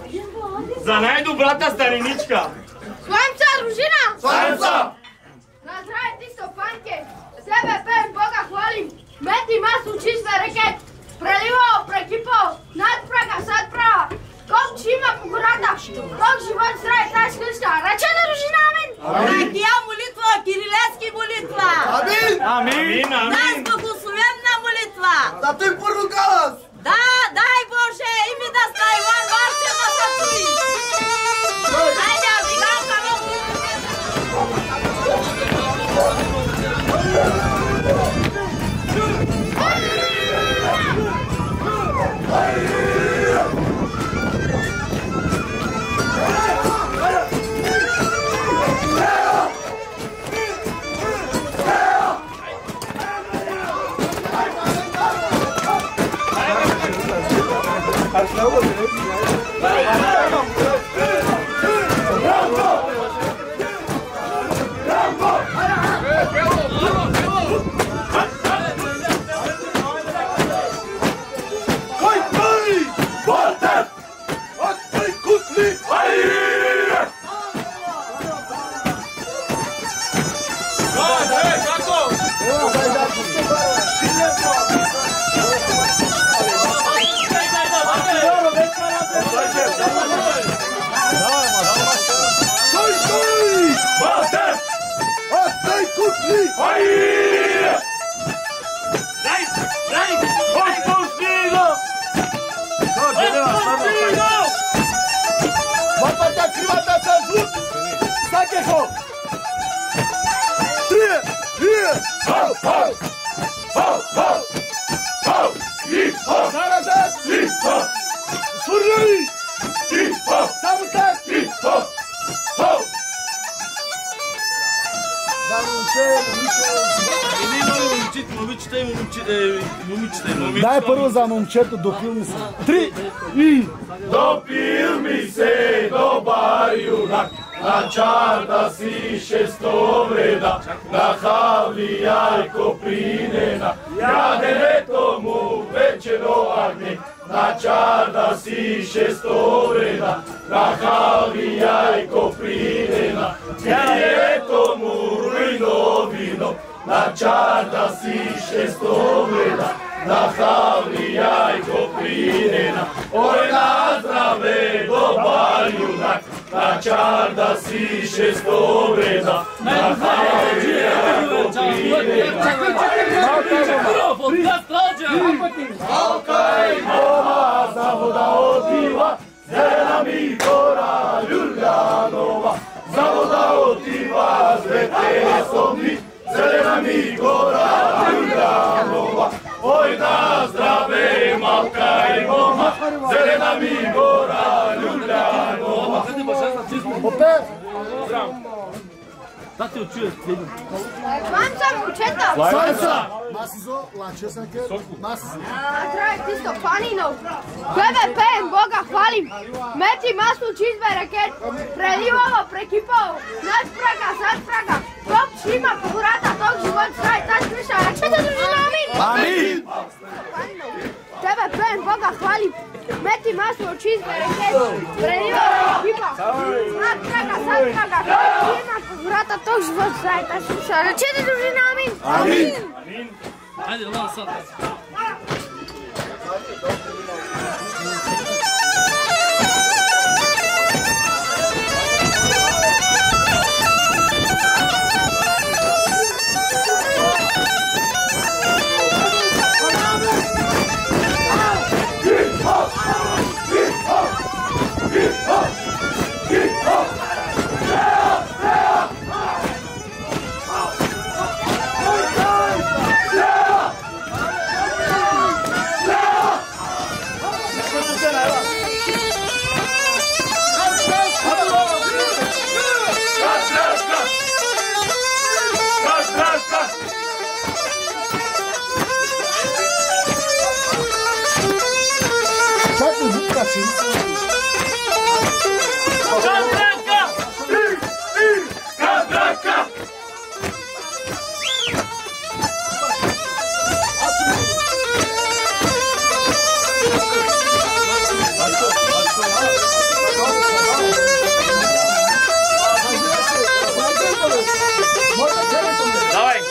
S5: Za najdobrat starinичка.
S4: Slanca, družina!
S1: Slanca!
S4: Na zdrave ti stopanke, sebe pejem, Boga hvalim. Meti masu čiste reket, prelivao, prekipao, nadpraga, sad prava. Kog čima kukurata, kog život zdraje, taj skrišta. Rečena družina, amin!
S6: Ракия молитва, кирилецки молитва.
S5: Амин.
S6: Нас благословенна молитва.
S2: Da tu-i părul calas!
S6: Да, дай Боже, ими да ста Иван Варче на съцуи. Хайде, абигал калон.
S1: Ho, ho, ho! Hip-hop!
S2: Samo tak!
S1: Hip-hop! Hop!
S2: Daj prvo za momčetu, dopil mi se. 3 i...
S1: Dopil mi se dobar junak, na čarda si 600 vreda, na havli jajko prinena, jade tomu večero agne, na čarda si 600 vreda, na havli jajko prinena, jade tomu rujno vino, na čarda si 600 vreda, na havli jajko prinena, oj na zdrave dobar junak, na čarda si 600 vreda, na havli jajko prinena. Alka i moma, zavoda otiva, zelena mi gora Ljubljanova, zavoda otiva, zvete somni, zelena mi gora Ljubljanova, oj na zdrave malka i moma, zelena mi gora Ljubljanova.
S2: Opet!
S7: Da te učuješ, slijedom.
S4: Manca mučeta.
S2: Salsa! Masizo, lanče sam ker. Masizo.
S4: A traje tisto paninov. Tebe pejem, Boga hvalim. Meti masnu čizbe raket. Prelivalo, prekipalo. Naš praga, sad praga. Top šima, kurata, tog život straj. Tač kriša, račete družina, amin.
S2: Amin!
S4: Tebe pejem, Boga hvalim. Meti masnu čizbe raket. Prelivalo, prekipalo. Naš praga, sad praga. Top šima, kurata, tog život straj. Tač kriša, račete družina, amin.
S2: Amin!
S7: Ajde, lava sad.
S5: Давай!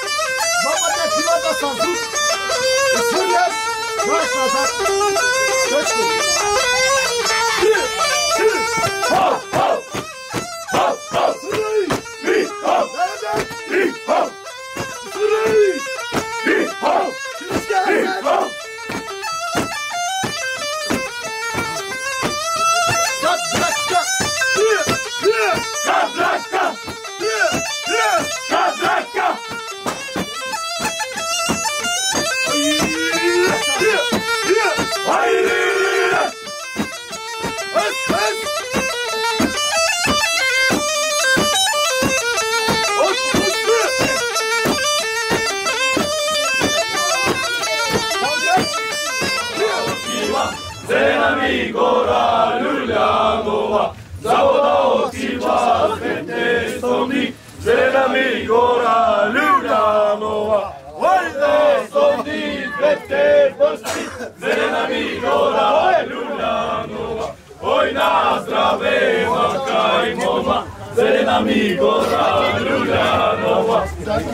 S1: Zelena mi gora Ljubljanova, zavoda otiva zvete somni, zelena mi gora Ljubljanova, vojde somni zvete prsti, zelena mi gora Ljubljanova, oj na zdrave malka i moma, zelena mi gora Ljubljanova.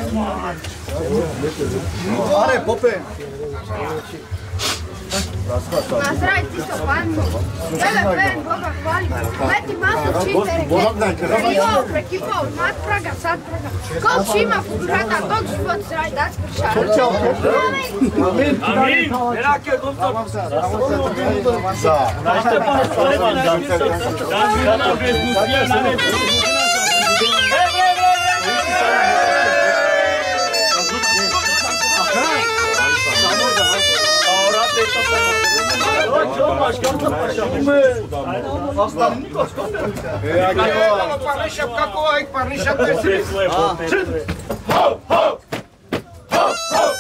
S2: Are, pope!
S4: Na zdravje tisto panino. Tebe pejem, Boga hvalim. Meti masu čiste reke. Prelivao, prekipao, mat praga, sad praga. Kog šima kurata, tog život straj, dac kršara.
S2: Amin!
S5: Amin! Erake, Domtor! Dašte pa stvoriti na smisla. Daš kada bez musija na netu.
S1: Başkanım.
S2: Aslan Nikos.
S3: Parnișa kako ai parnișa te.
S1: Hop, hop. Hop, hop.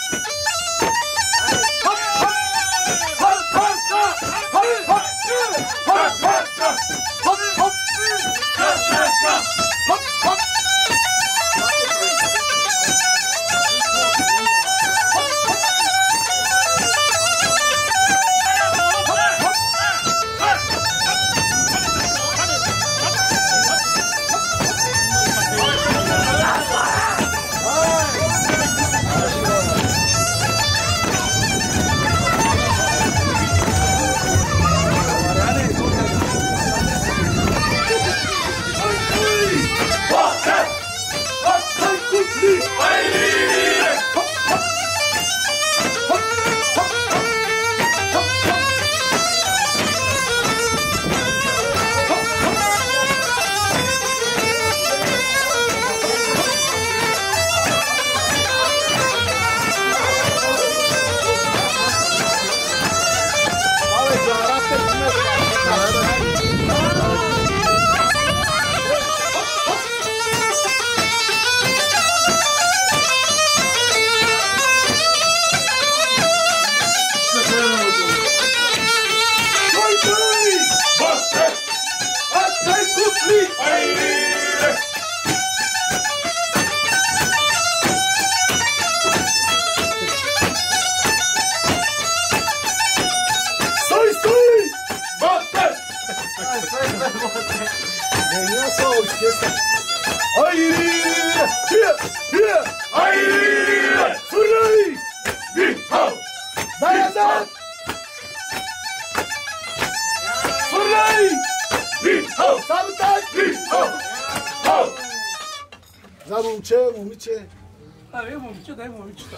S2: Момиче.
S7: Абе, момче, дай момичета.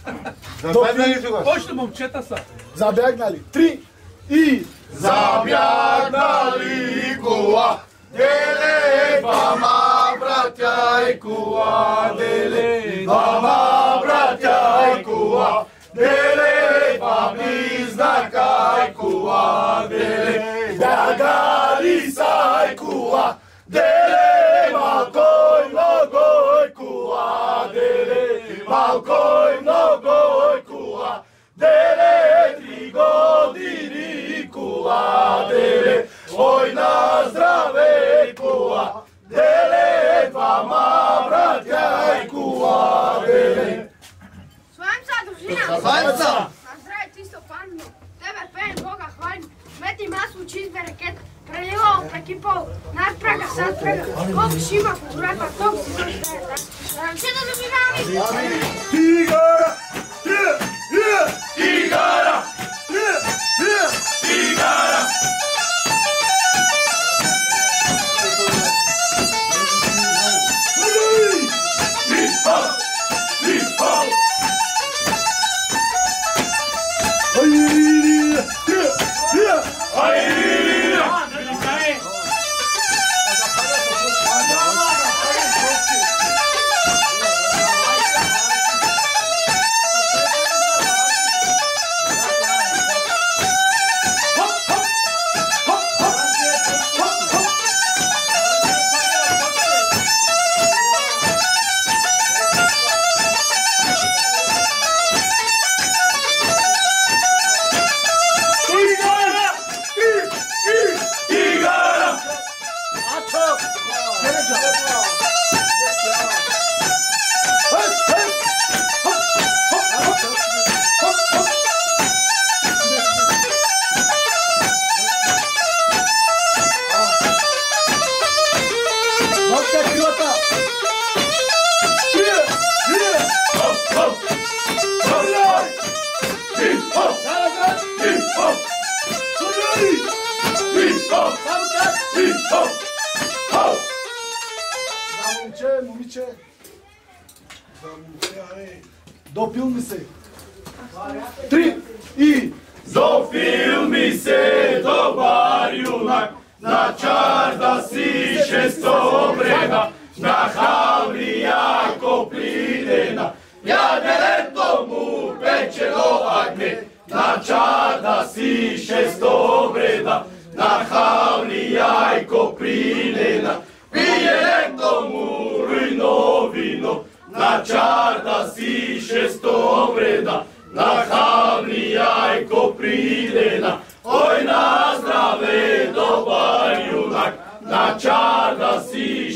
S2: Забягнали тогава.
S7: Още момчета са.
S2: Забягнали. 3 и...
S1: Забягнали кола, деле, двама братя и кола, деле, двама братя и кола, деле, два близнака и кола, деле, бягали са и кола, деле, малко и много и кола, деле, малко и много и кола, деле, 3 години кола, деле, ой на здраве кола, деле, двама братя и кола, деле.
S4: Славим се, дружина!
S2: Славим се!
S4: На здраве ти, Стопанно! Тебе пеем, Бога хвалим! Мети масло, чист берекет, преливал, прекипал, над прага, сад прага, колко си има по гората, толкова си защо е так. Ранче да заминаваме!
S1: Тигара! Тигара! Тигара!
S2: Момиче, допил ми се. 3 и...
S1: Допил ми се, добар юнак, на чарда си шестобрена, на Хаврия коплинена, яделето му печело агне, на чарда си шестобрена.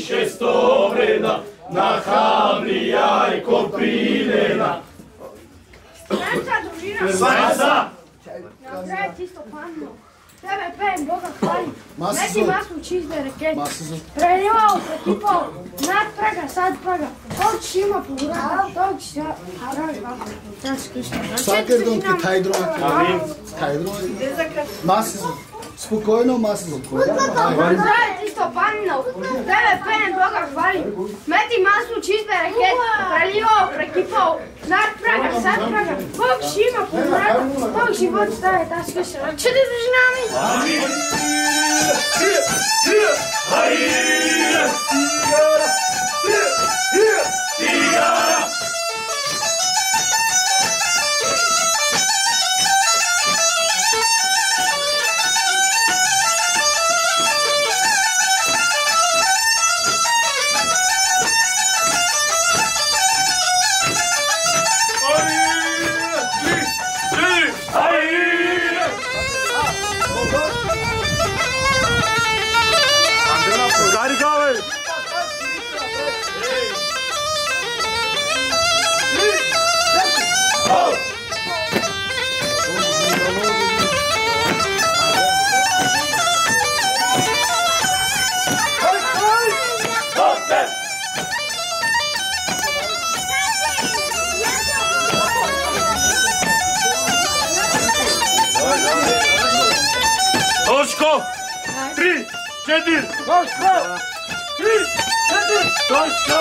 S1: šesto vreda, na Havlija i Koprinena.
S4: Sremca družina.
S1: Sremca!
S4: Zdrave čisto panno. Tebe pejem, Boga hvalim. Meti maslu čizde reketi. Prelivao, prekipao, nad praga, sad praga. Tog šima pogurata, tog šima praga.
S2: Sakerdom ti taj drog. Taj drog. Masizom. Spokojno, masizom.
S4: Zdrave čisto panno. Tebe pejem, Boga hvalim. Meti maslu čizde reketi. Prelivao, prekipao, nad praga, sad praga. Tog šima pogurata, tog život stave ta skušala. Čete družinami?
S1: Amin! Točko! 3, 4! Točko! 3, 4! Točko!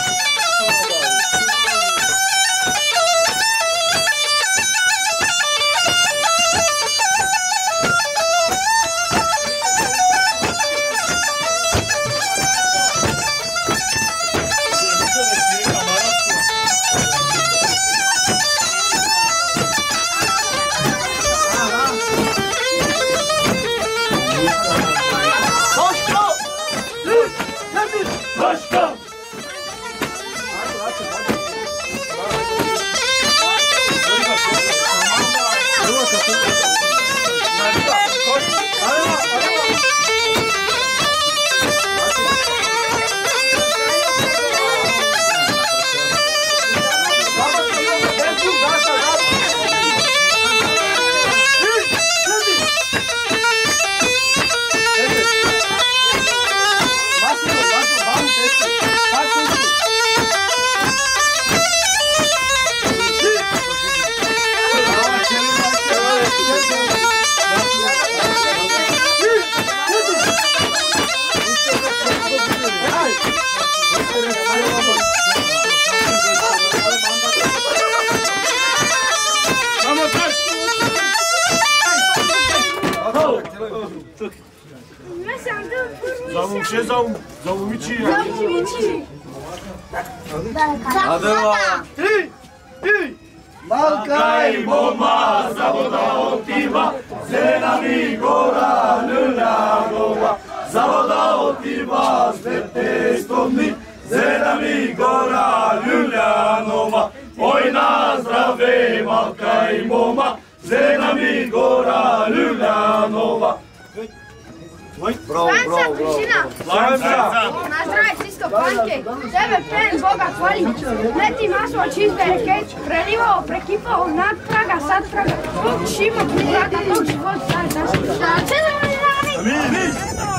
S1: Malka i moma, zavoda otiva, zelena mi gora, ljagova. Zavoda otiva, svete stodni, zelena mi gora, Ljubljanova. Oj na zdrave, malka i moma, zelena mi gora, Ljubljanova.
S4: Slanca, družina! Na zdrave čisto panke, tebe pejem, Boga hvalim. Leti maslo čizde rekeć, prelivao, prekipao, nad praga, sad praga. Tog šima pogurata, tog život stave ta skušala. Čete družinami?
S1: Amin!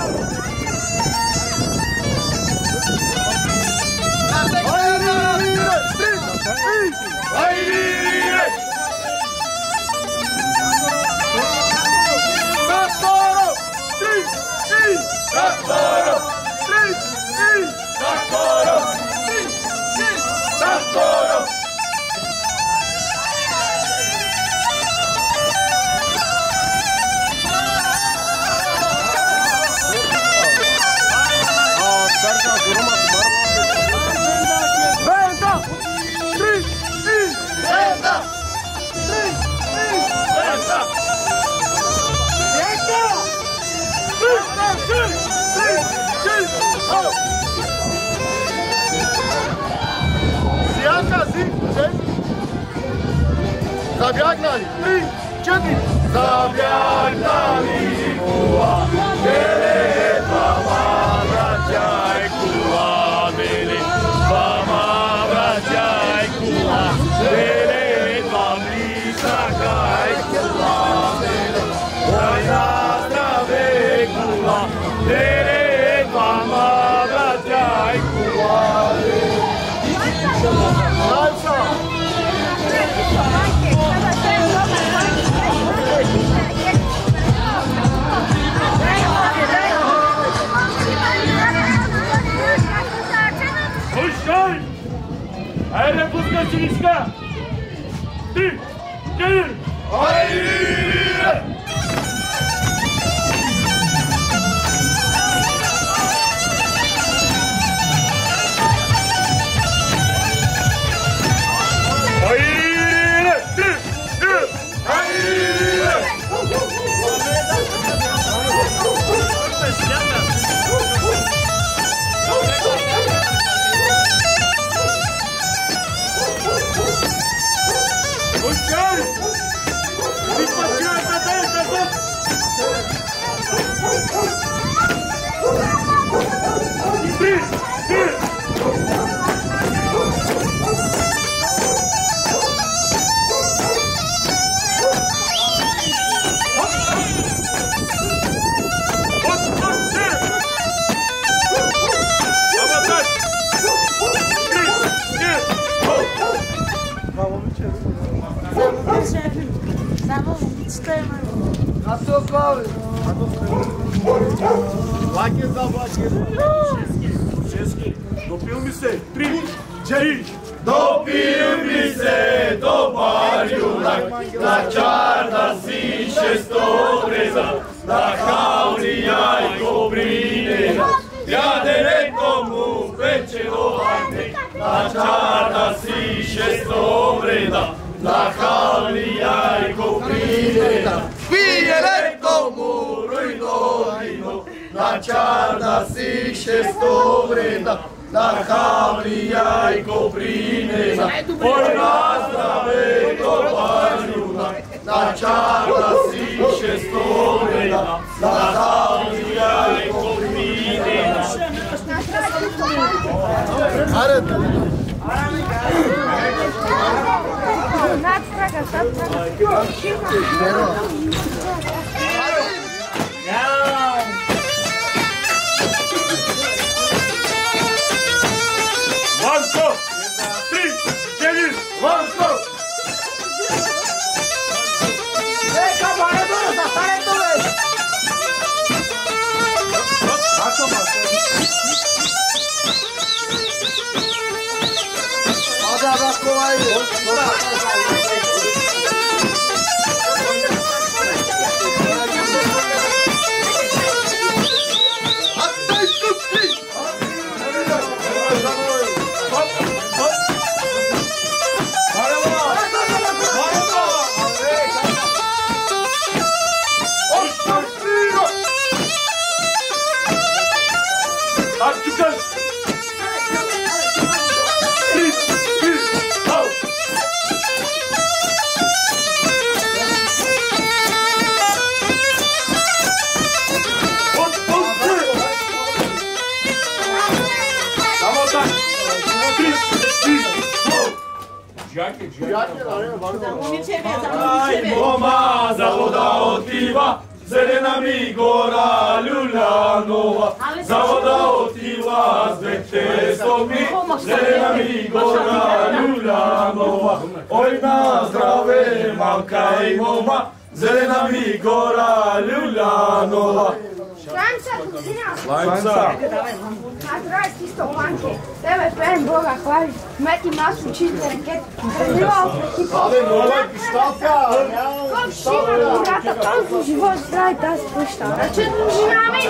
S2: Zabjagnali, 3, 4.
S1: Zabjagnali kuva, keretva vraćaj kuva.
S5: Ajde, puskaj Čilička! Ti! Čelir!
S1: Ajde!
S2: Dopil mi se, 3, 4.
S1: Dopil mi se dobar junak, na čarda si šestobreza, na havli jajko brine. Jade nekomu večerovanje, na čarda si šestobreza, na havli jajko brine. Pije nekomu rujno, na čarda si šestobreza, na havli jajko brine. Oj nazdrave dobar junak, na čarda si šestobreza, na havli jajko brine.
S5: Vanko! 3, 4, Vanko!
S1: Moma zavoda otiva, zelena mi gora Ljulanova. Zavoda otiva, zvete stomi, zelena mi gora Ljulanova. Oj na zdrave malka i moma, zelena mi gora Ljulanova.
S4: Šlanca, kuzina.
S1: Šlanca.
S4: A zdravi isto panke. Tebe perem Boga hvali. Meti masu čiste rakete. Prelivao ekipa. Kog šima kurata, toliko život zdravi da se pušta. Rače družinami.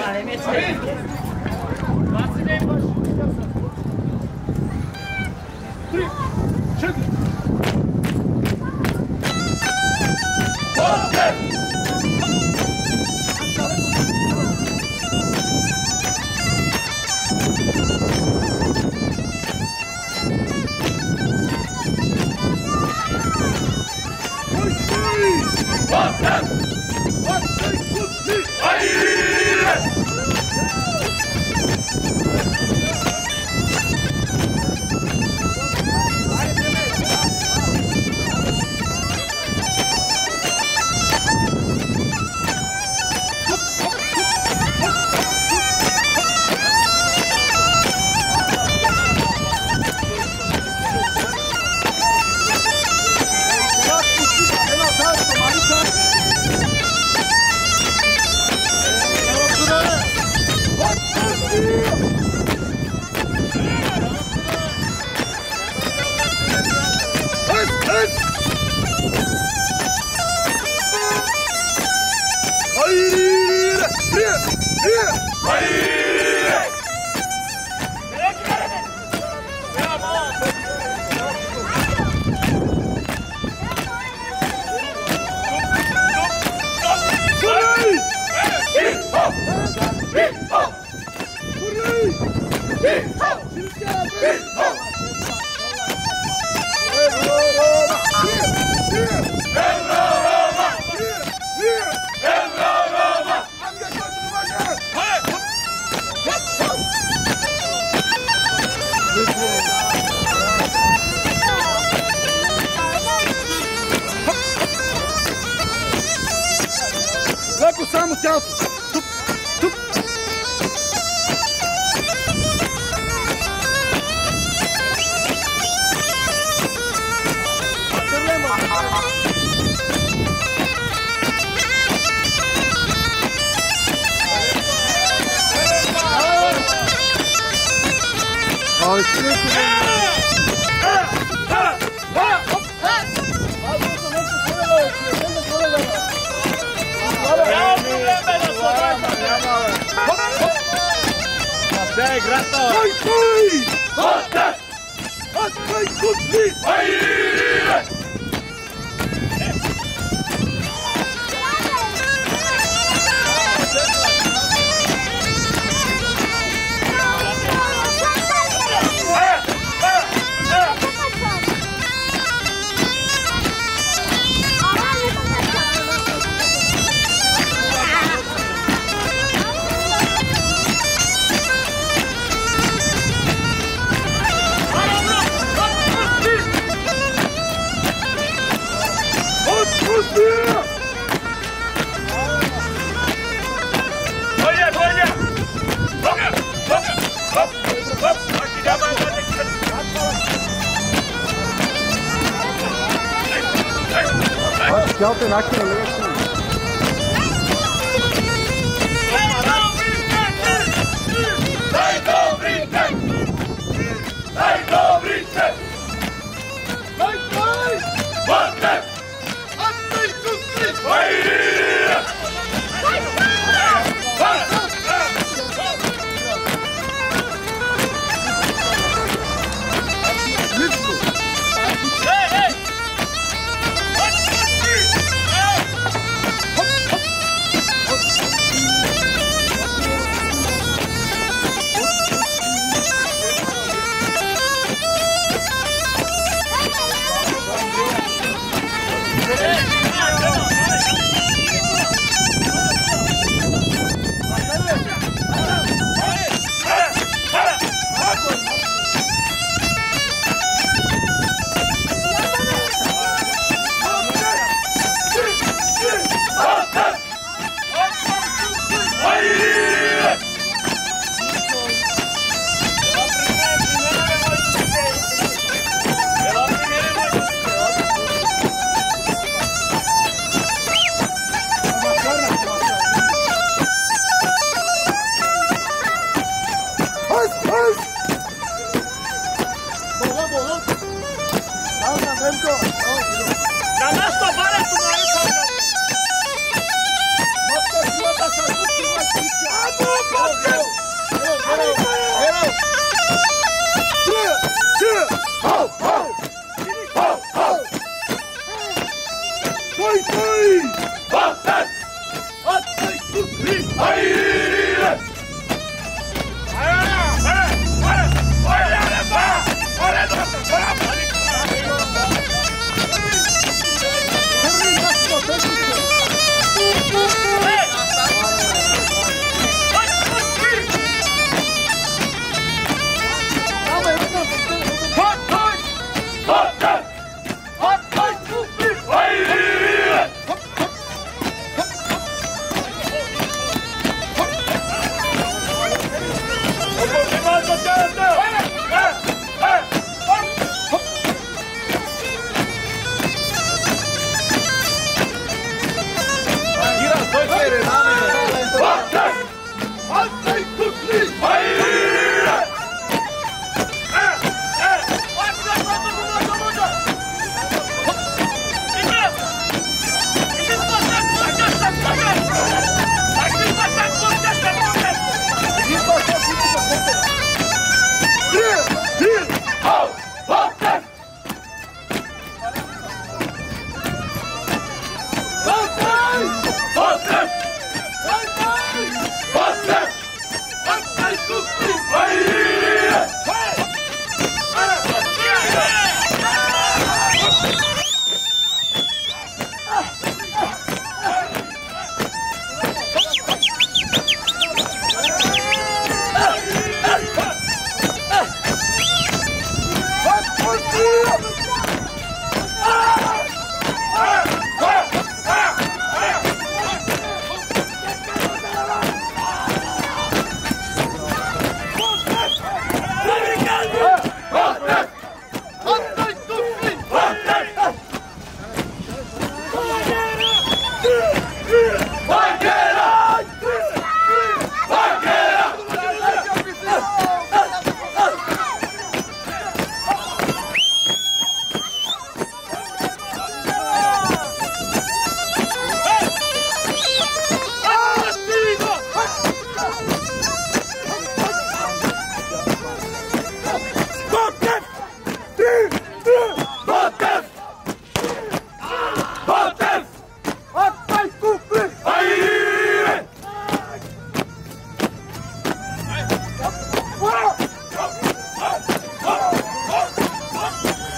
S2: Lepo samo tjato. Tup, tup. Ai,
S1: Dai, grato!
S2: Vai, vai! Forte! Vai, tutti!
S1: Vai!
S2: Skelton, I can't listen.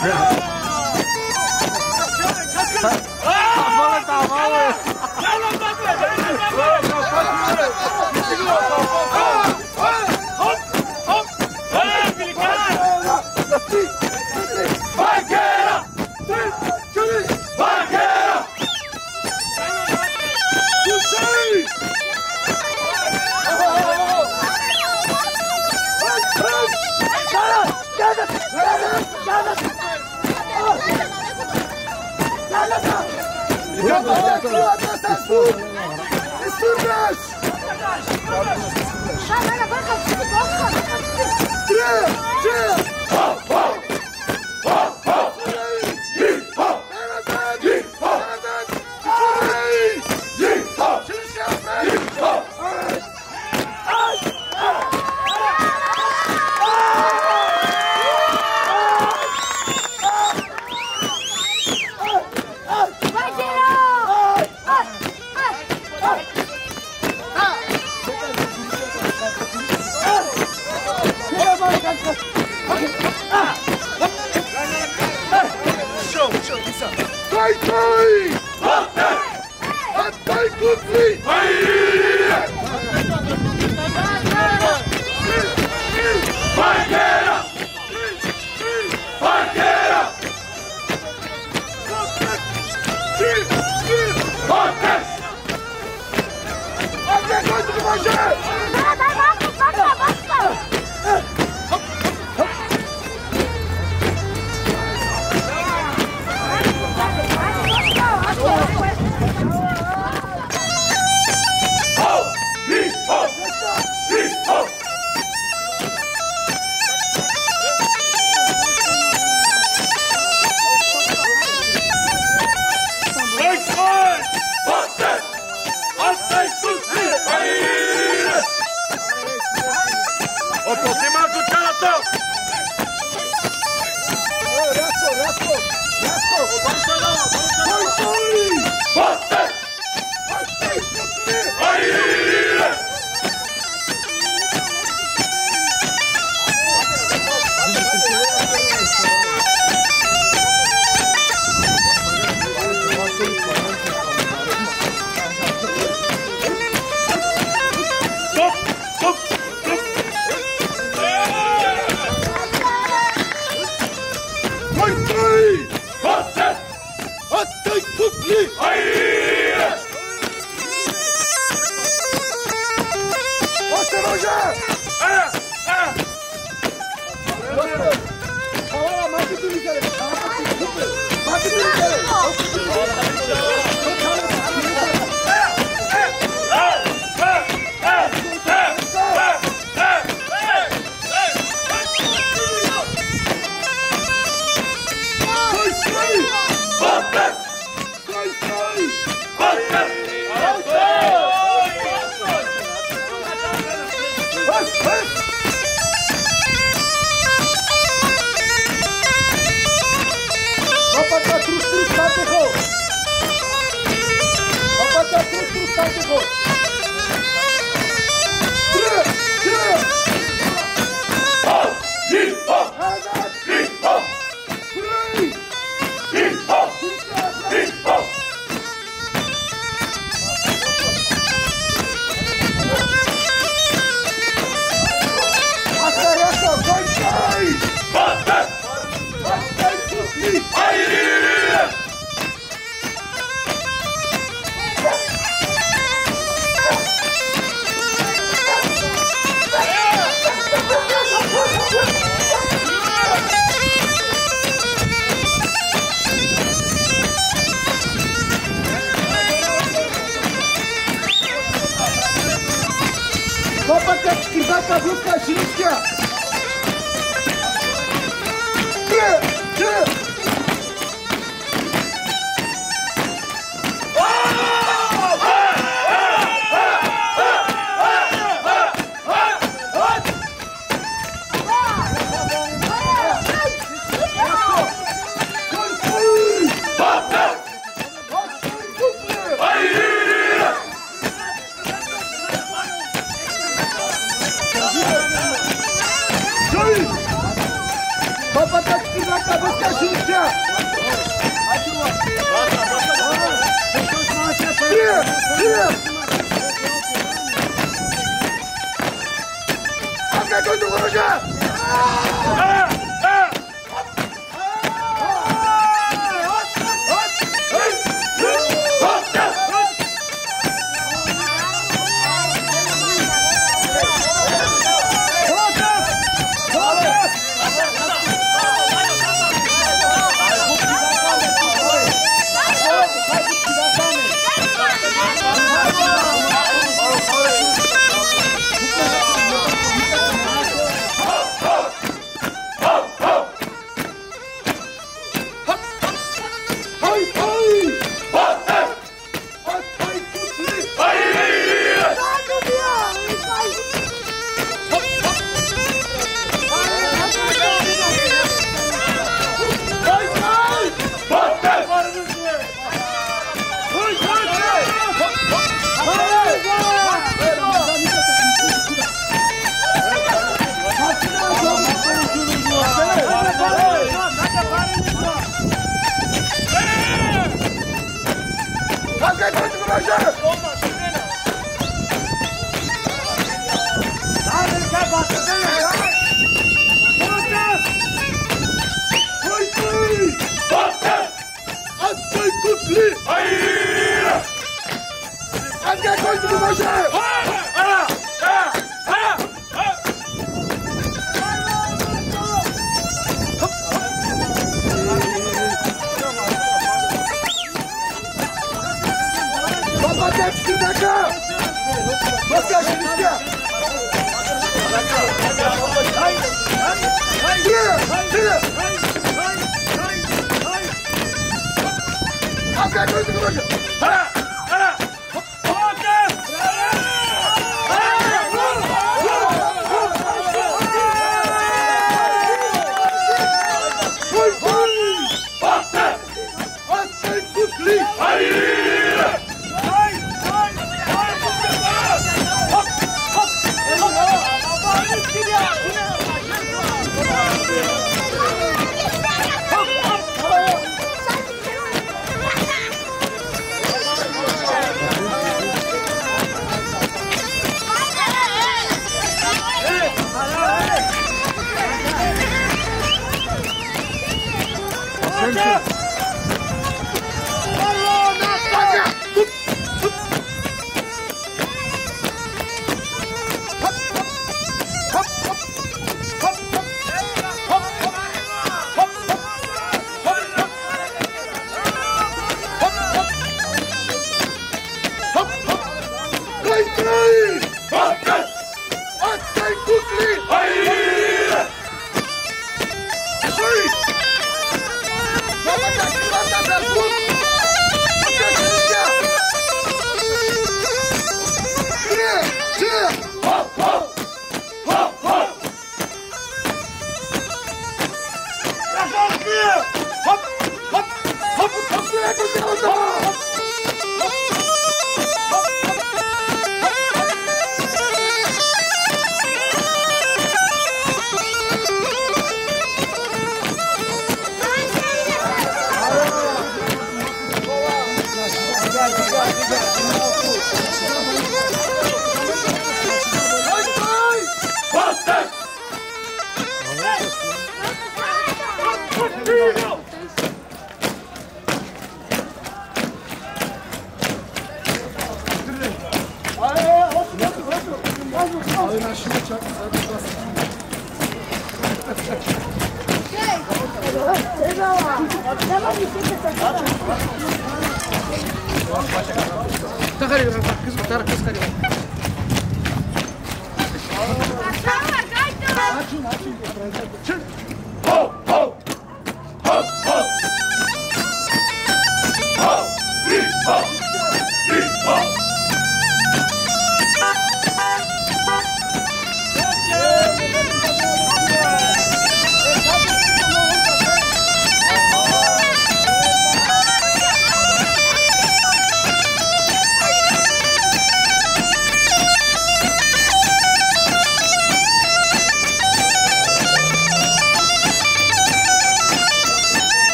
S4: Vai,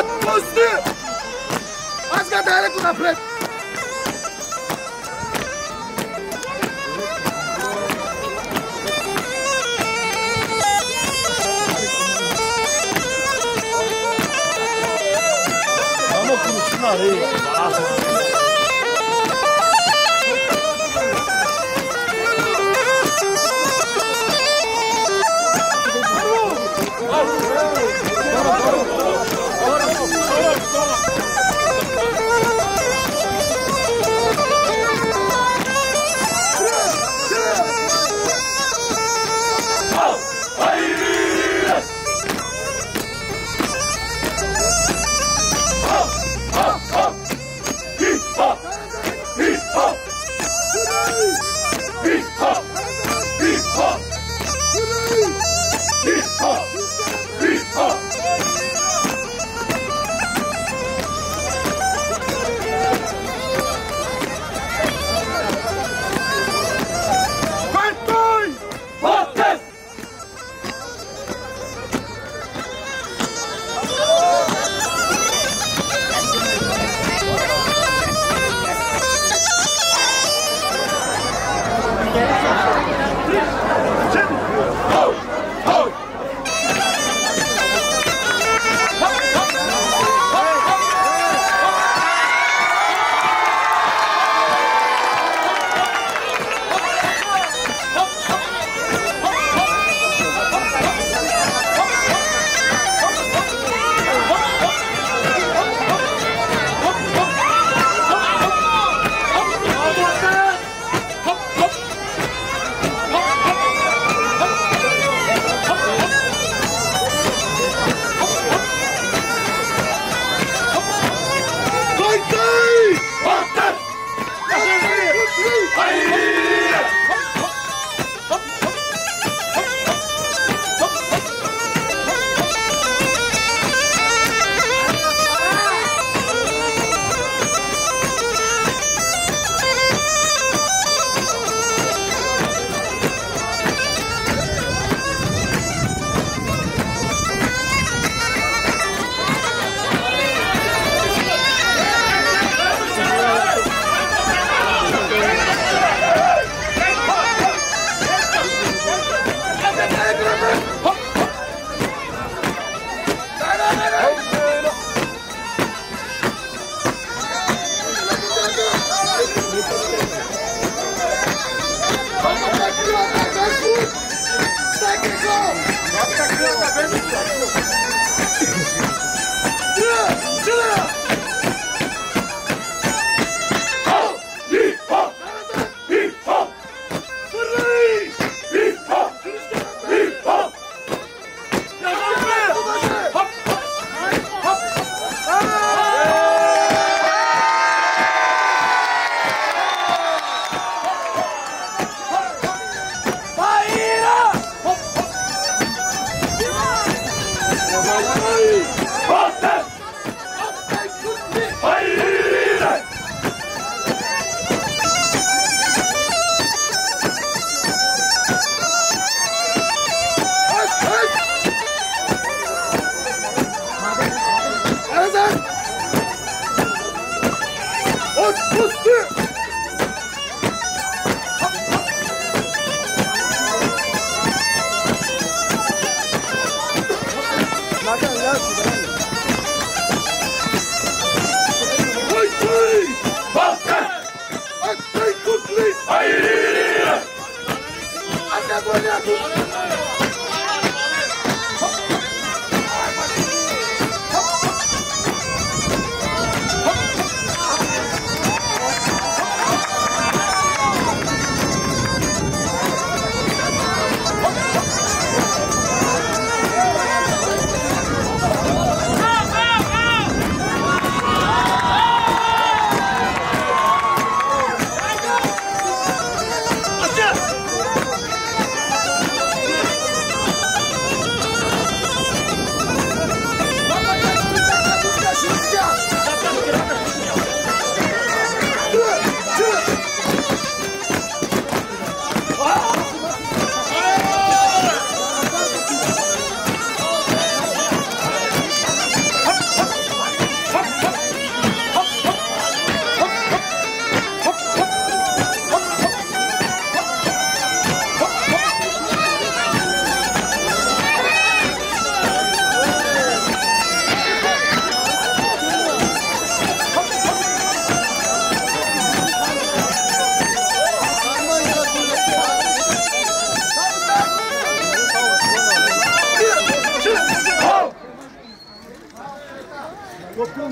S2: Pusti! Ați gata ele cu napred!
S7: Vamos cu rușinare!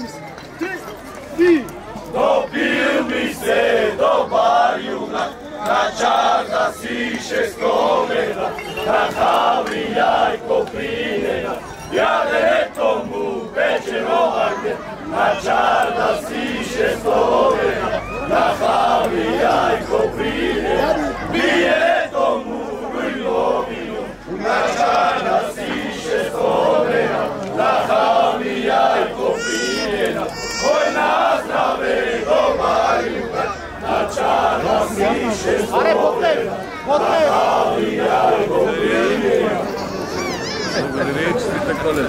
S1: Dopil mi se dobar junak, na čarda siše skomena, na havli jajko prinena, jade tomu peče rohanje, na čarda siše skomena, na havli jajko prinena, bije tomu gojlovinu, na čarda siše skomena, na havli jajko prinena, oj na zdrave dobar junak, na čarda siše skomena, na havli jajko prinena.
S8: Dobre reči, ste takole.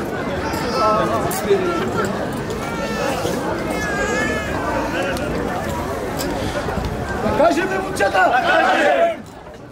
S2: Da kažem mi mučeta? Da kažem!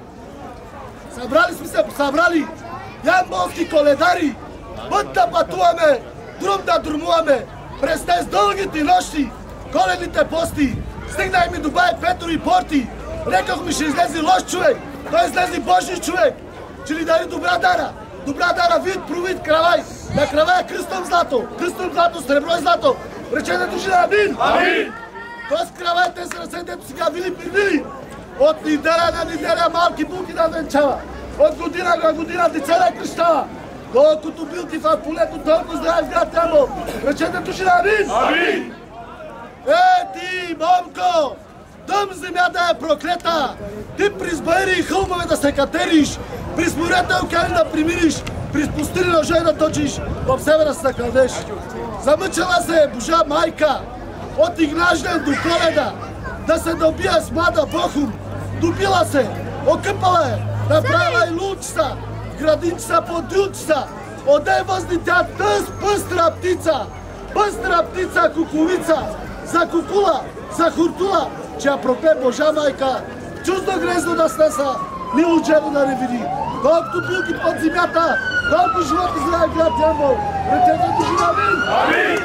S2: Събрали ямболски коледари, път да пътуваме, друм да друмуваме, през тези дългите нощи, коледните пости, стигнах ми до бай Петро и Порти, реках ми ще излезе лош човек, той излезе Божий човек, че ли дари добра дара, вид, провид, кравай, на кравая кръстом злато, сребро и злато, речете души на Амин! Амин! Тоест кравайте се ръце, дето сега вили привили, от неделя на неделя малки булки да венчава, от година на година деца да кръщава, колкото билки в полето, толкова здраве в град Ямбол, речете души на Амин! Амин! Ти, момко, дъм земята е проклета, ти приз байри и хълмове да се катериш, приз морета и океани да примириш, приз пустини ножей да точиш, в севера се кладеш. Замъчала се Божа майка, от Игнажден до Коледа, да се добие с млада Бохум, добила се, окъпала е, направила и лучца, градинчица по дючица, отдай въздитя тъс пъстра птица, кукувица, за кукула, за хуртула, че я пропе Божа майка, чудно грезно да снеса, мило джебо да не види. Колкото билки под земята, колко живот и здраве град Ямбол, речете души на Амин! Амин!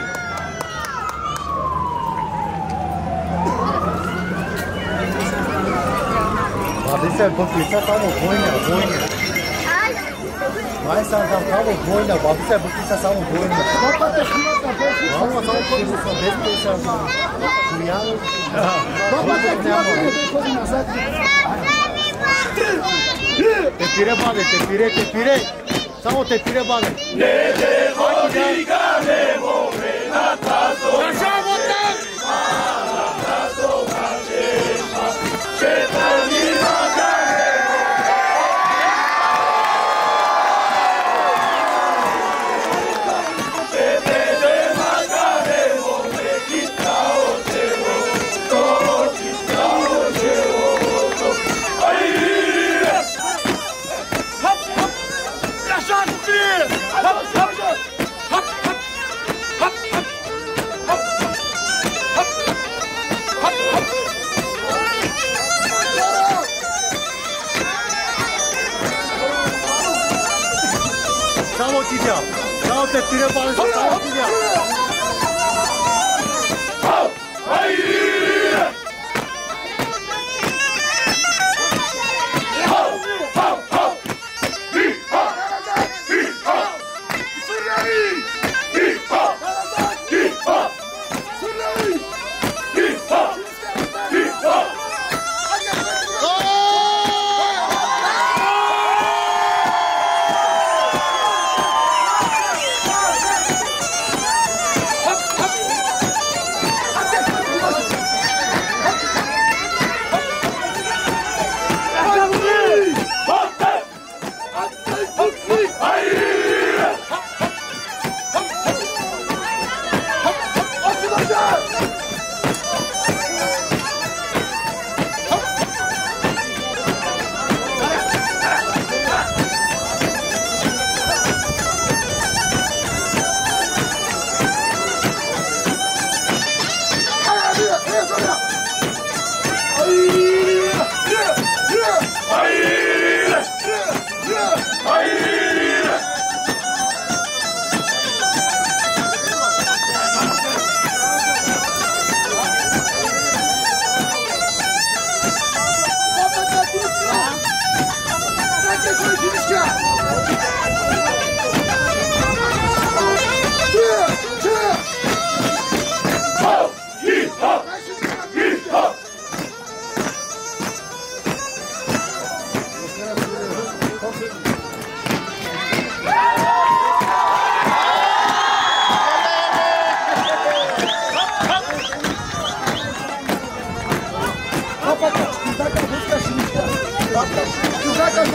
S3: This is Bukisa samo vojna. Vai sam samo vojna, babisa Bukisa samo vojna. Vamos samo Bukisa bez Juliano. Te pire. Samo te pire bade.
S1: Ne devo diga, ne vove na tazo.
S5: Samo tam!
S1: Na tazo kačeva, četani magane. Četene magane, vove kita očevo, to kita očevo, to. Ajde!
S5: Hop, hop! Rašan, krije! Hop, hop! Hop, hop! Hop, hop! Hop, hop! Hop, hop!
S3: Samo ti dja. Samo te pire bade, samo ti dja.
S1: Ajde!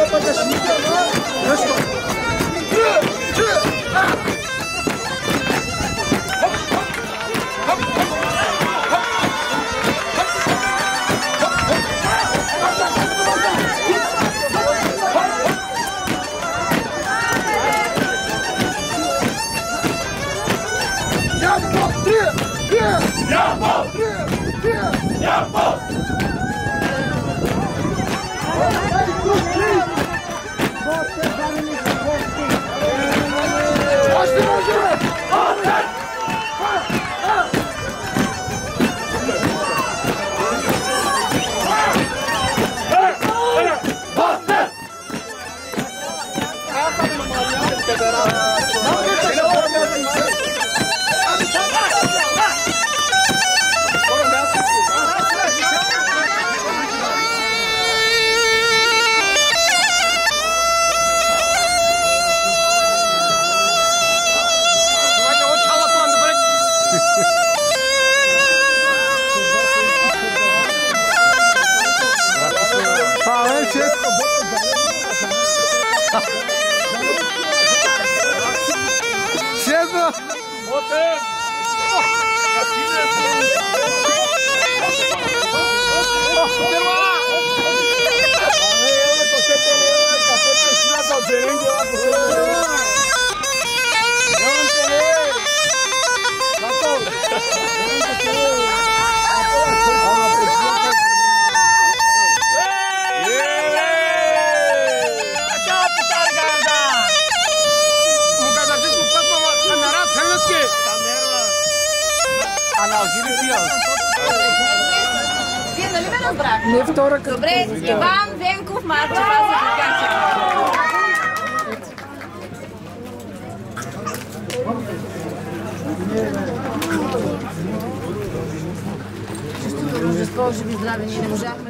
S4: Добре, Иван Венков, Марчев, аз за Чисто дружество, живи здрави, ние не можахме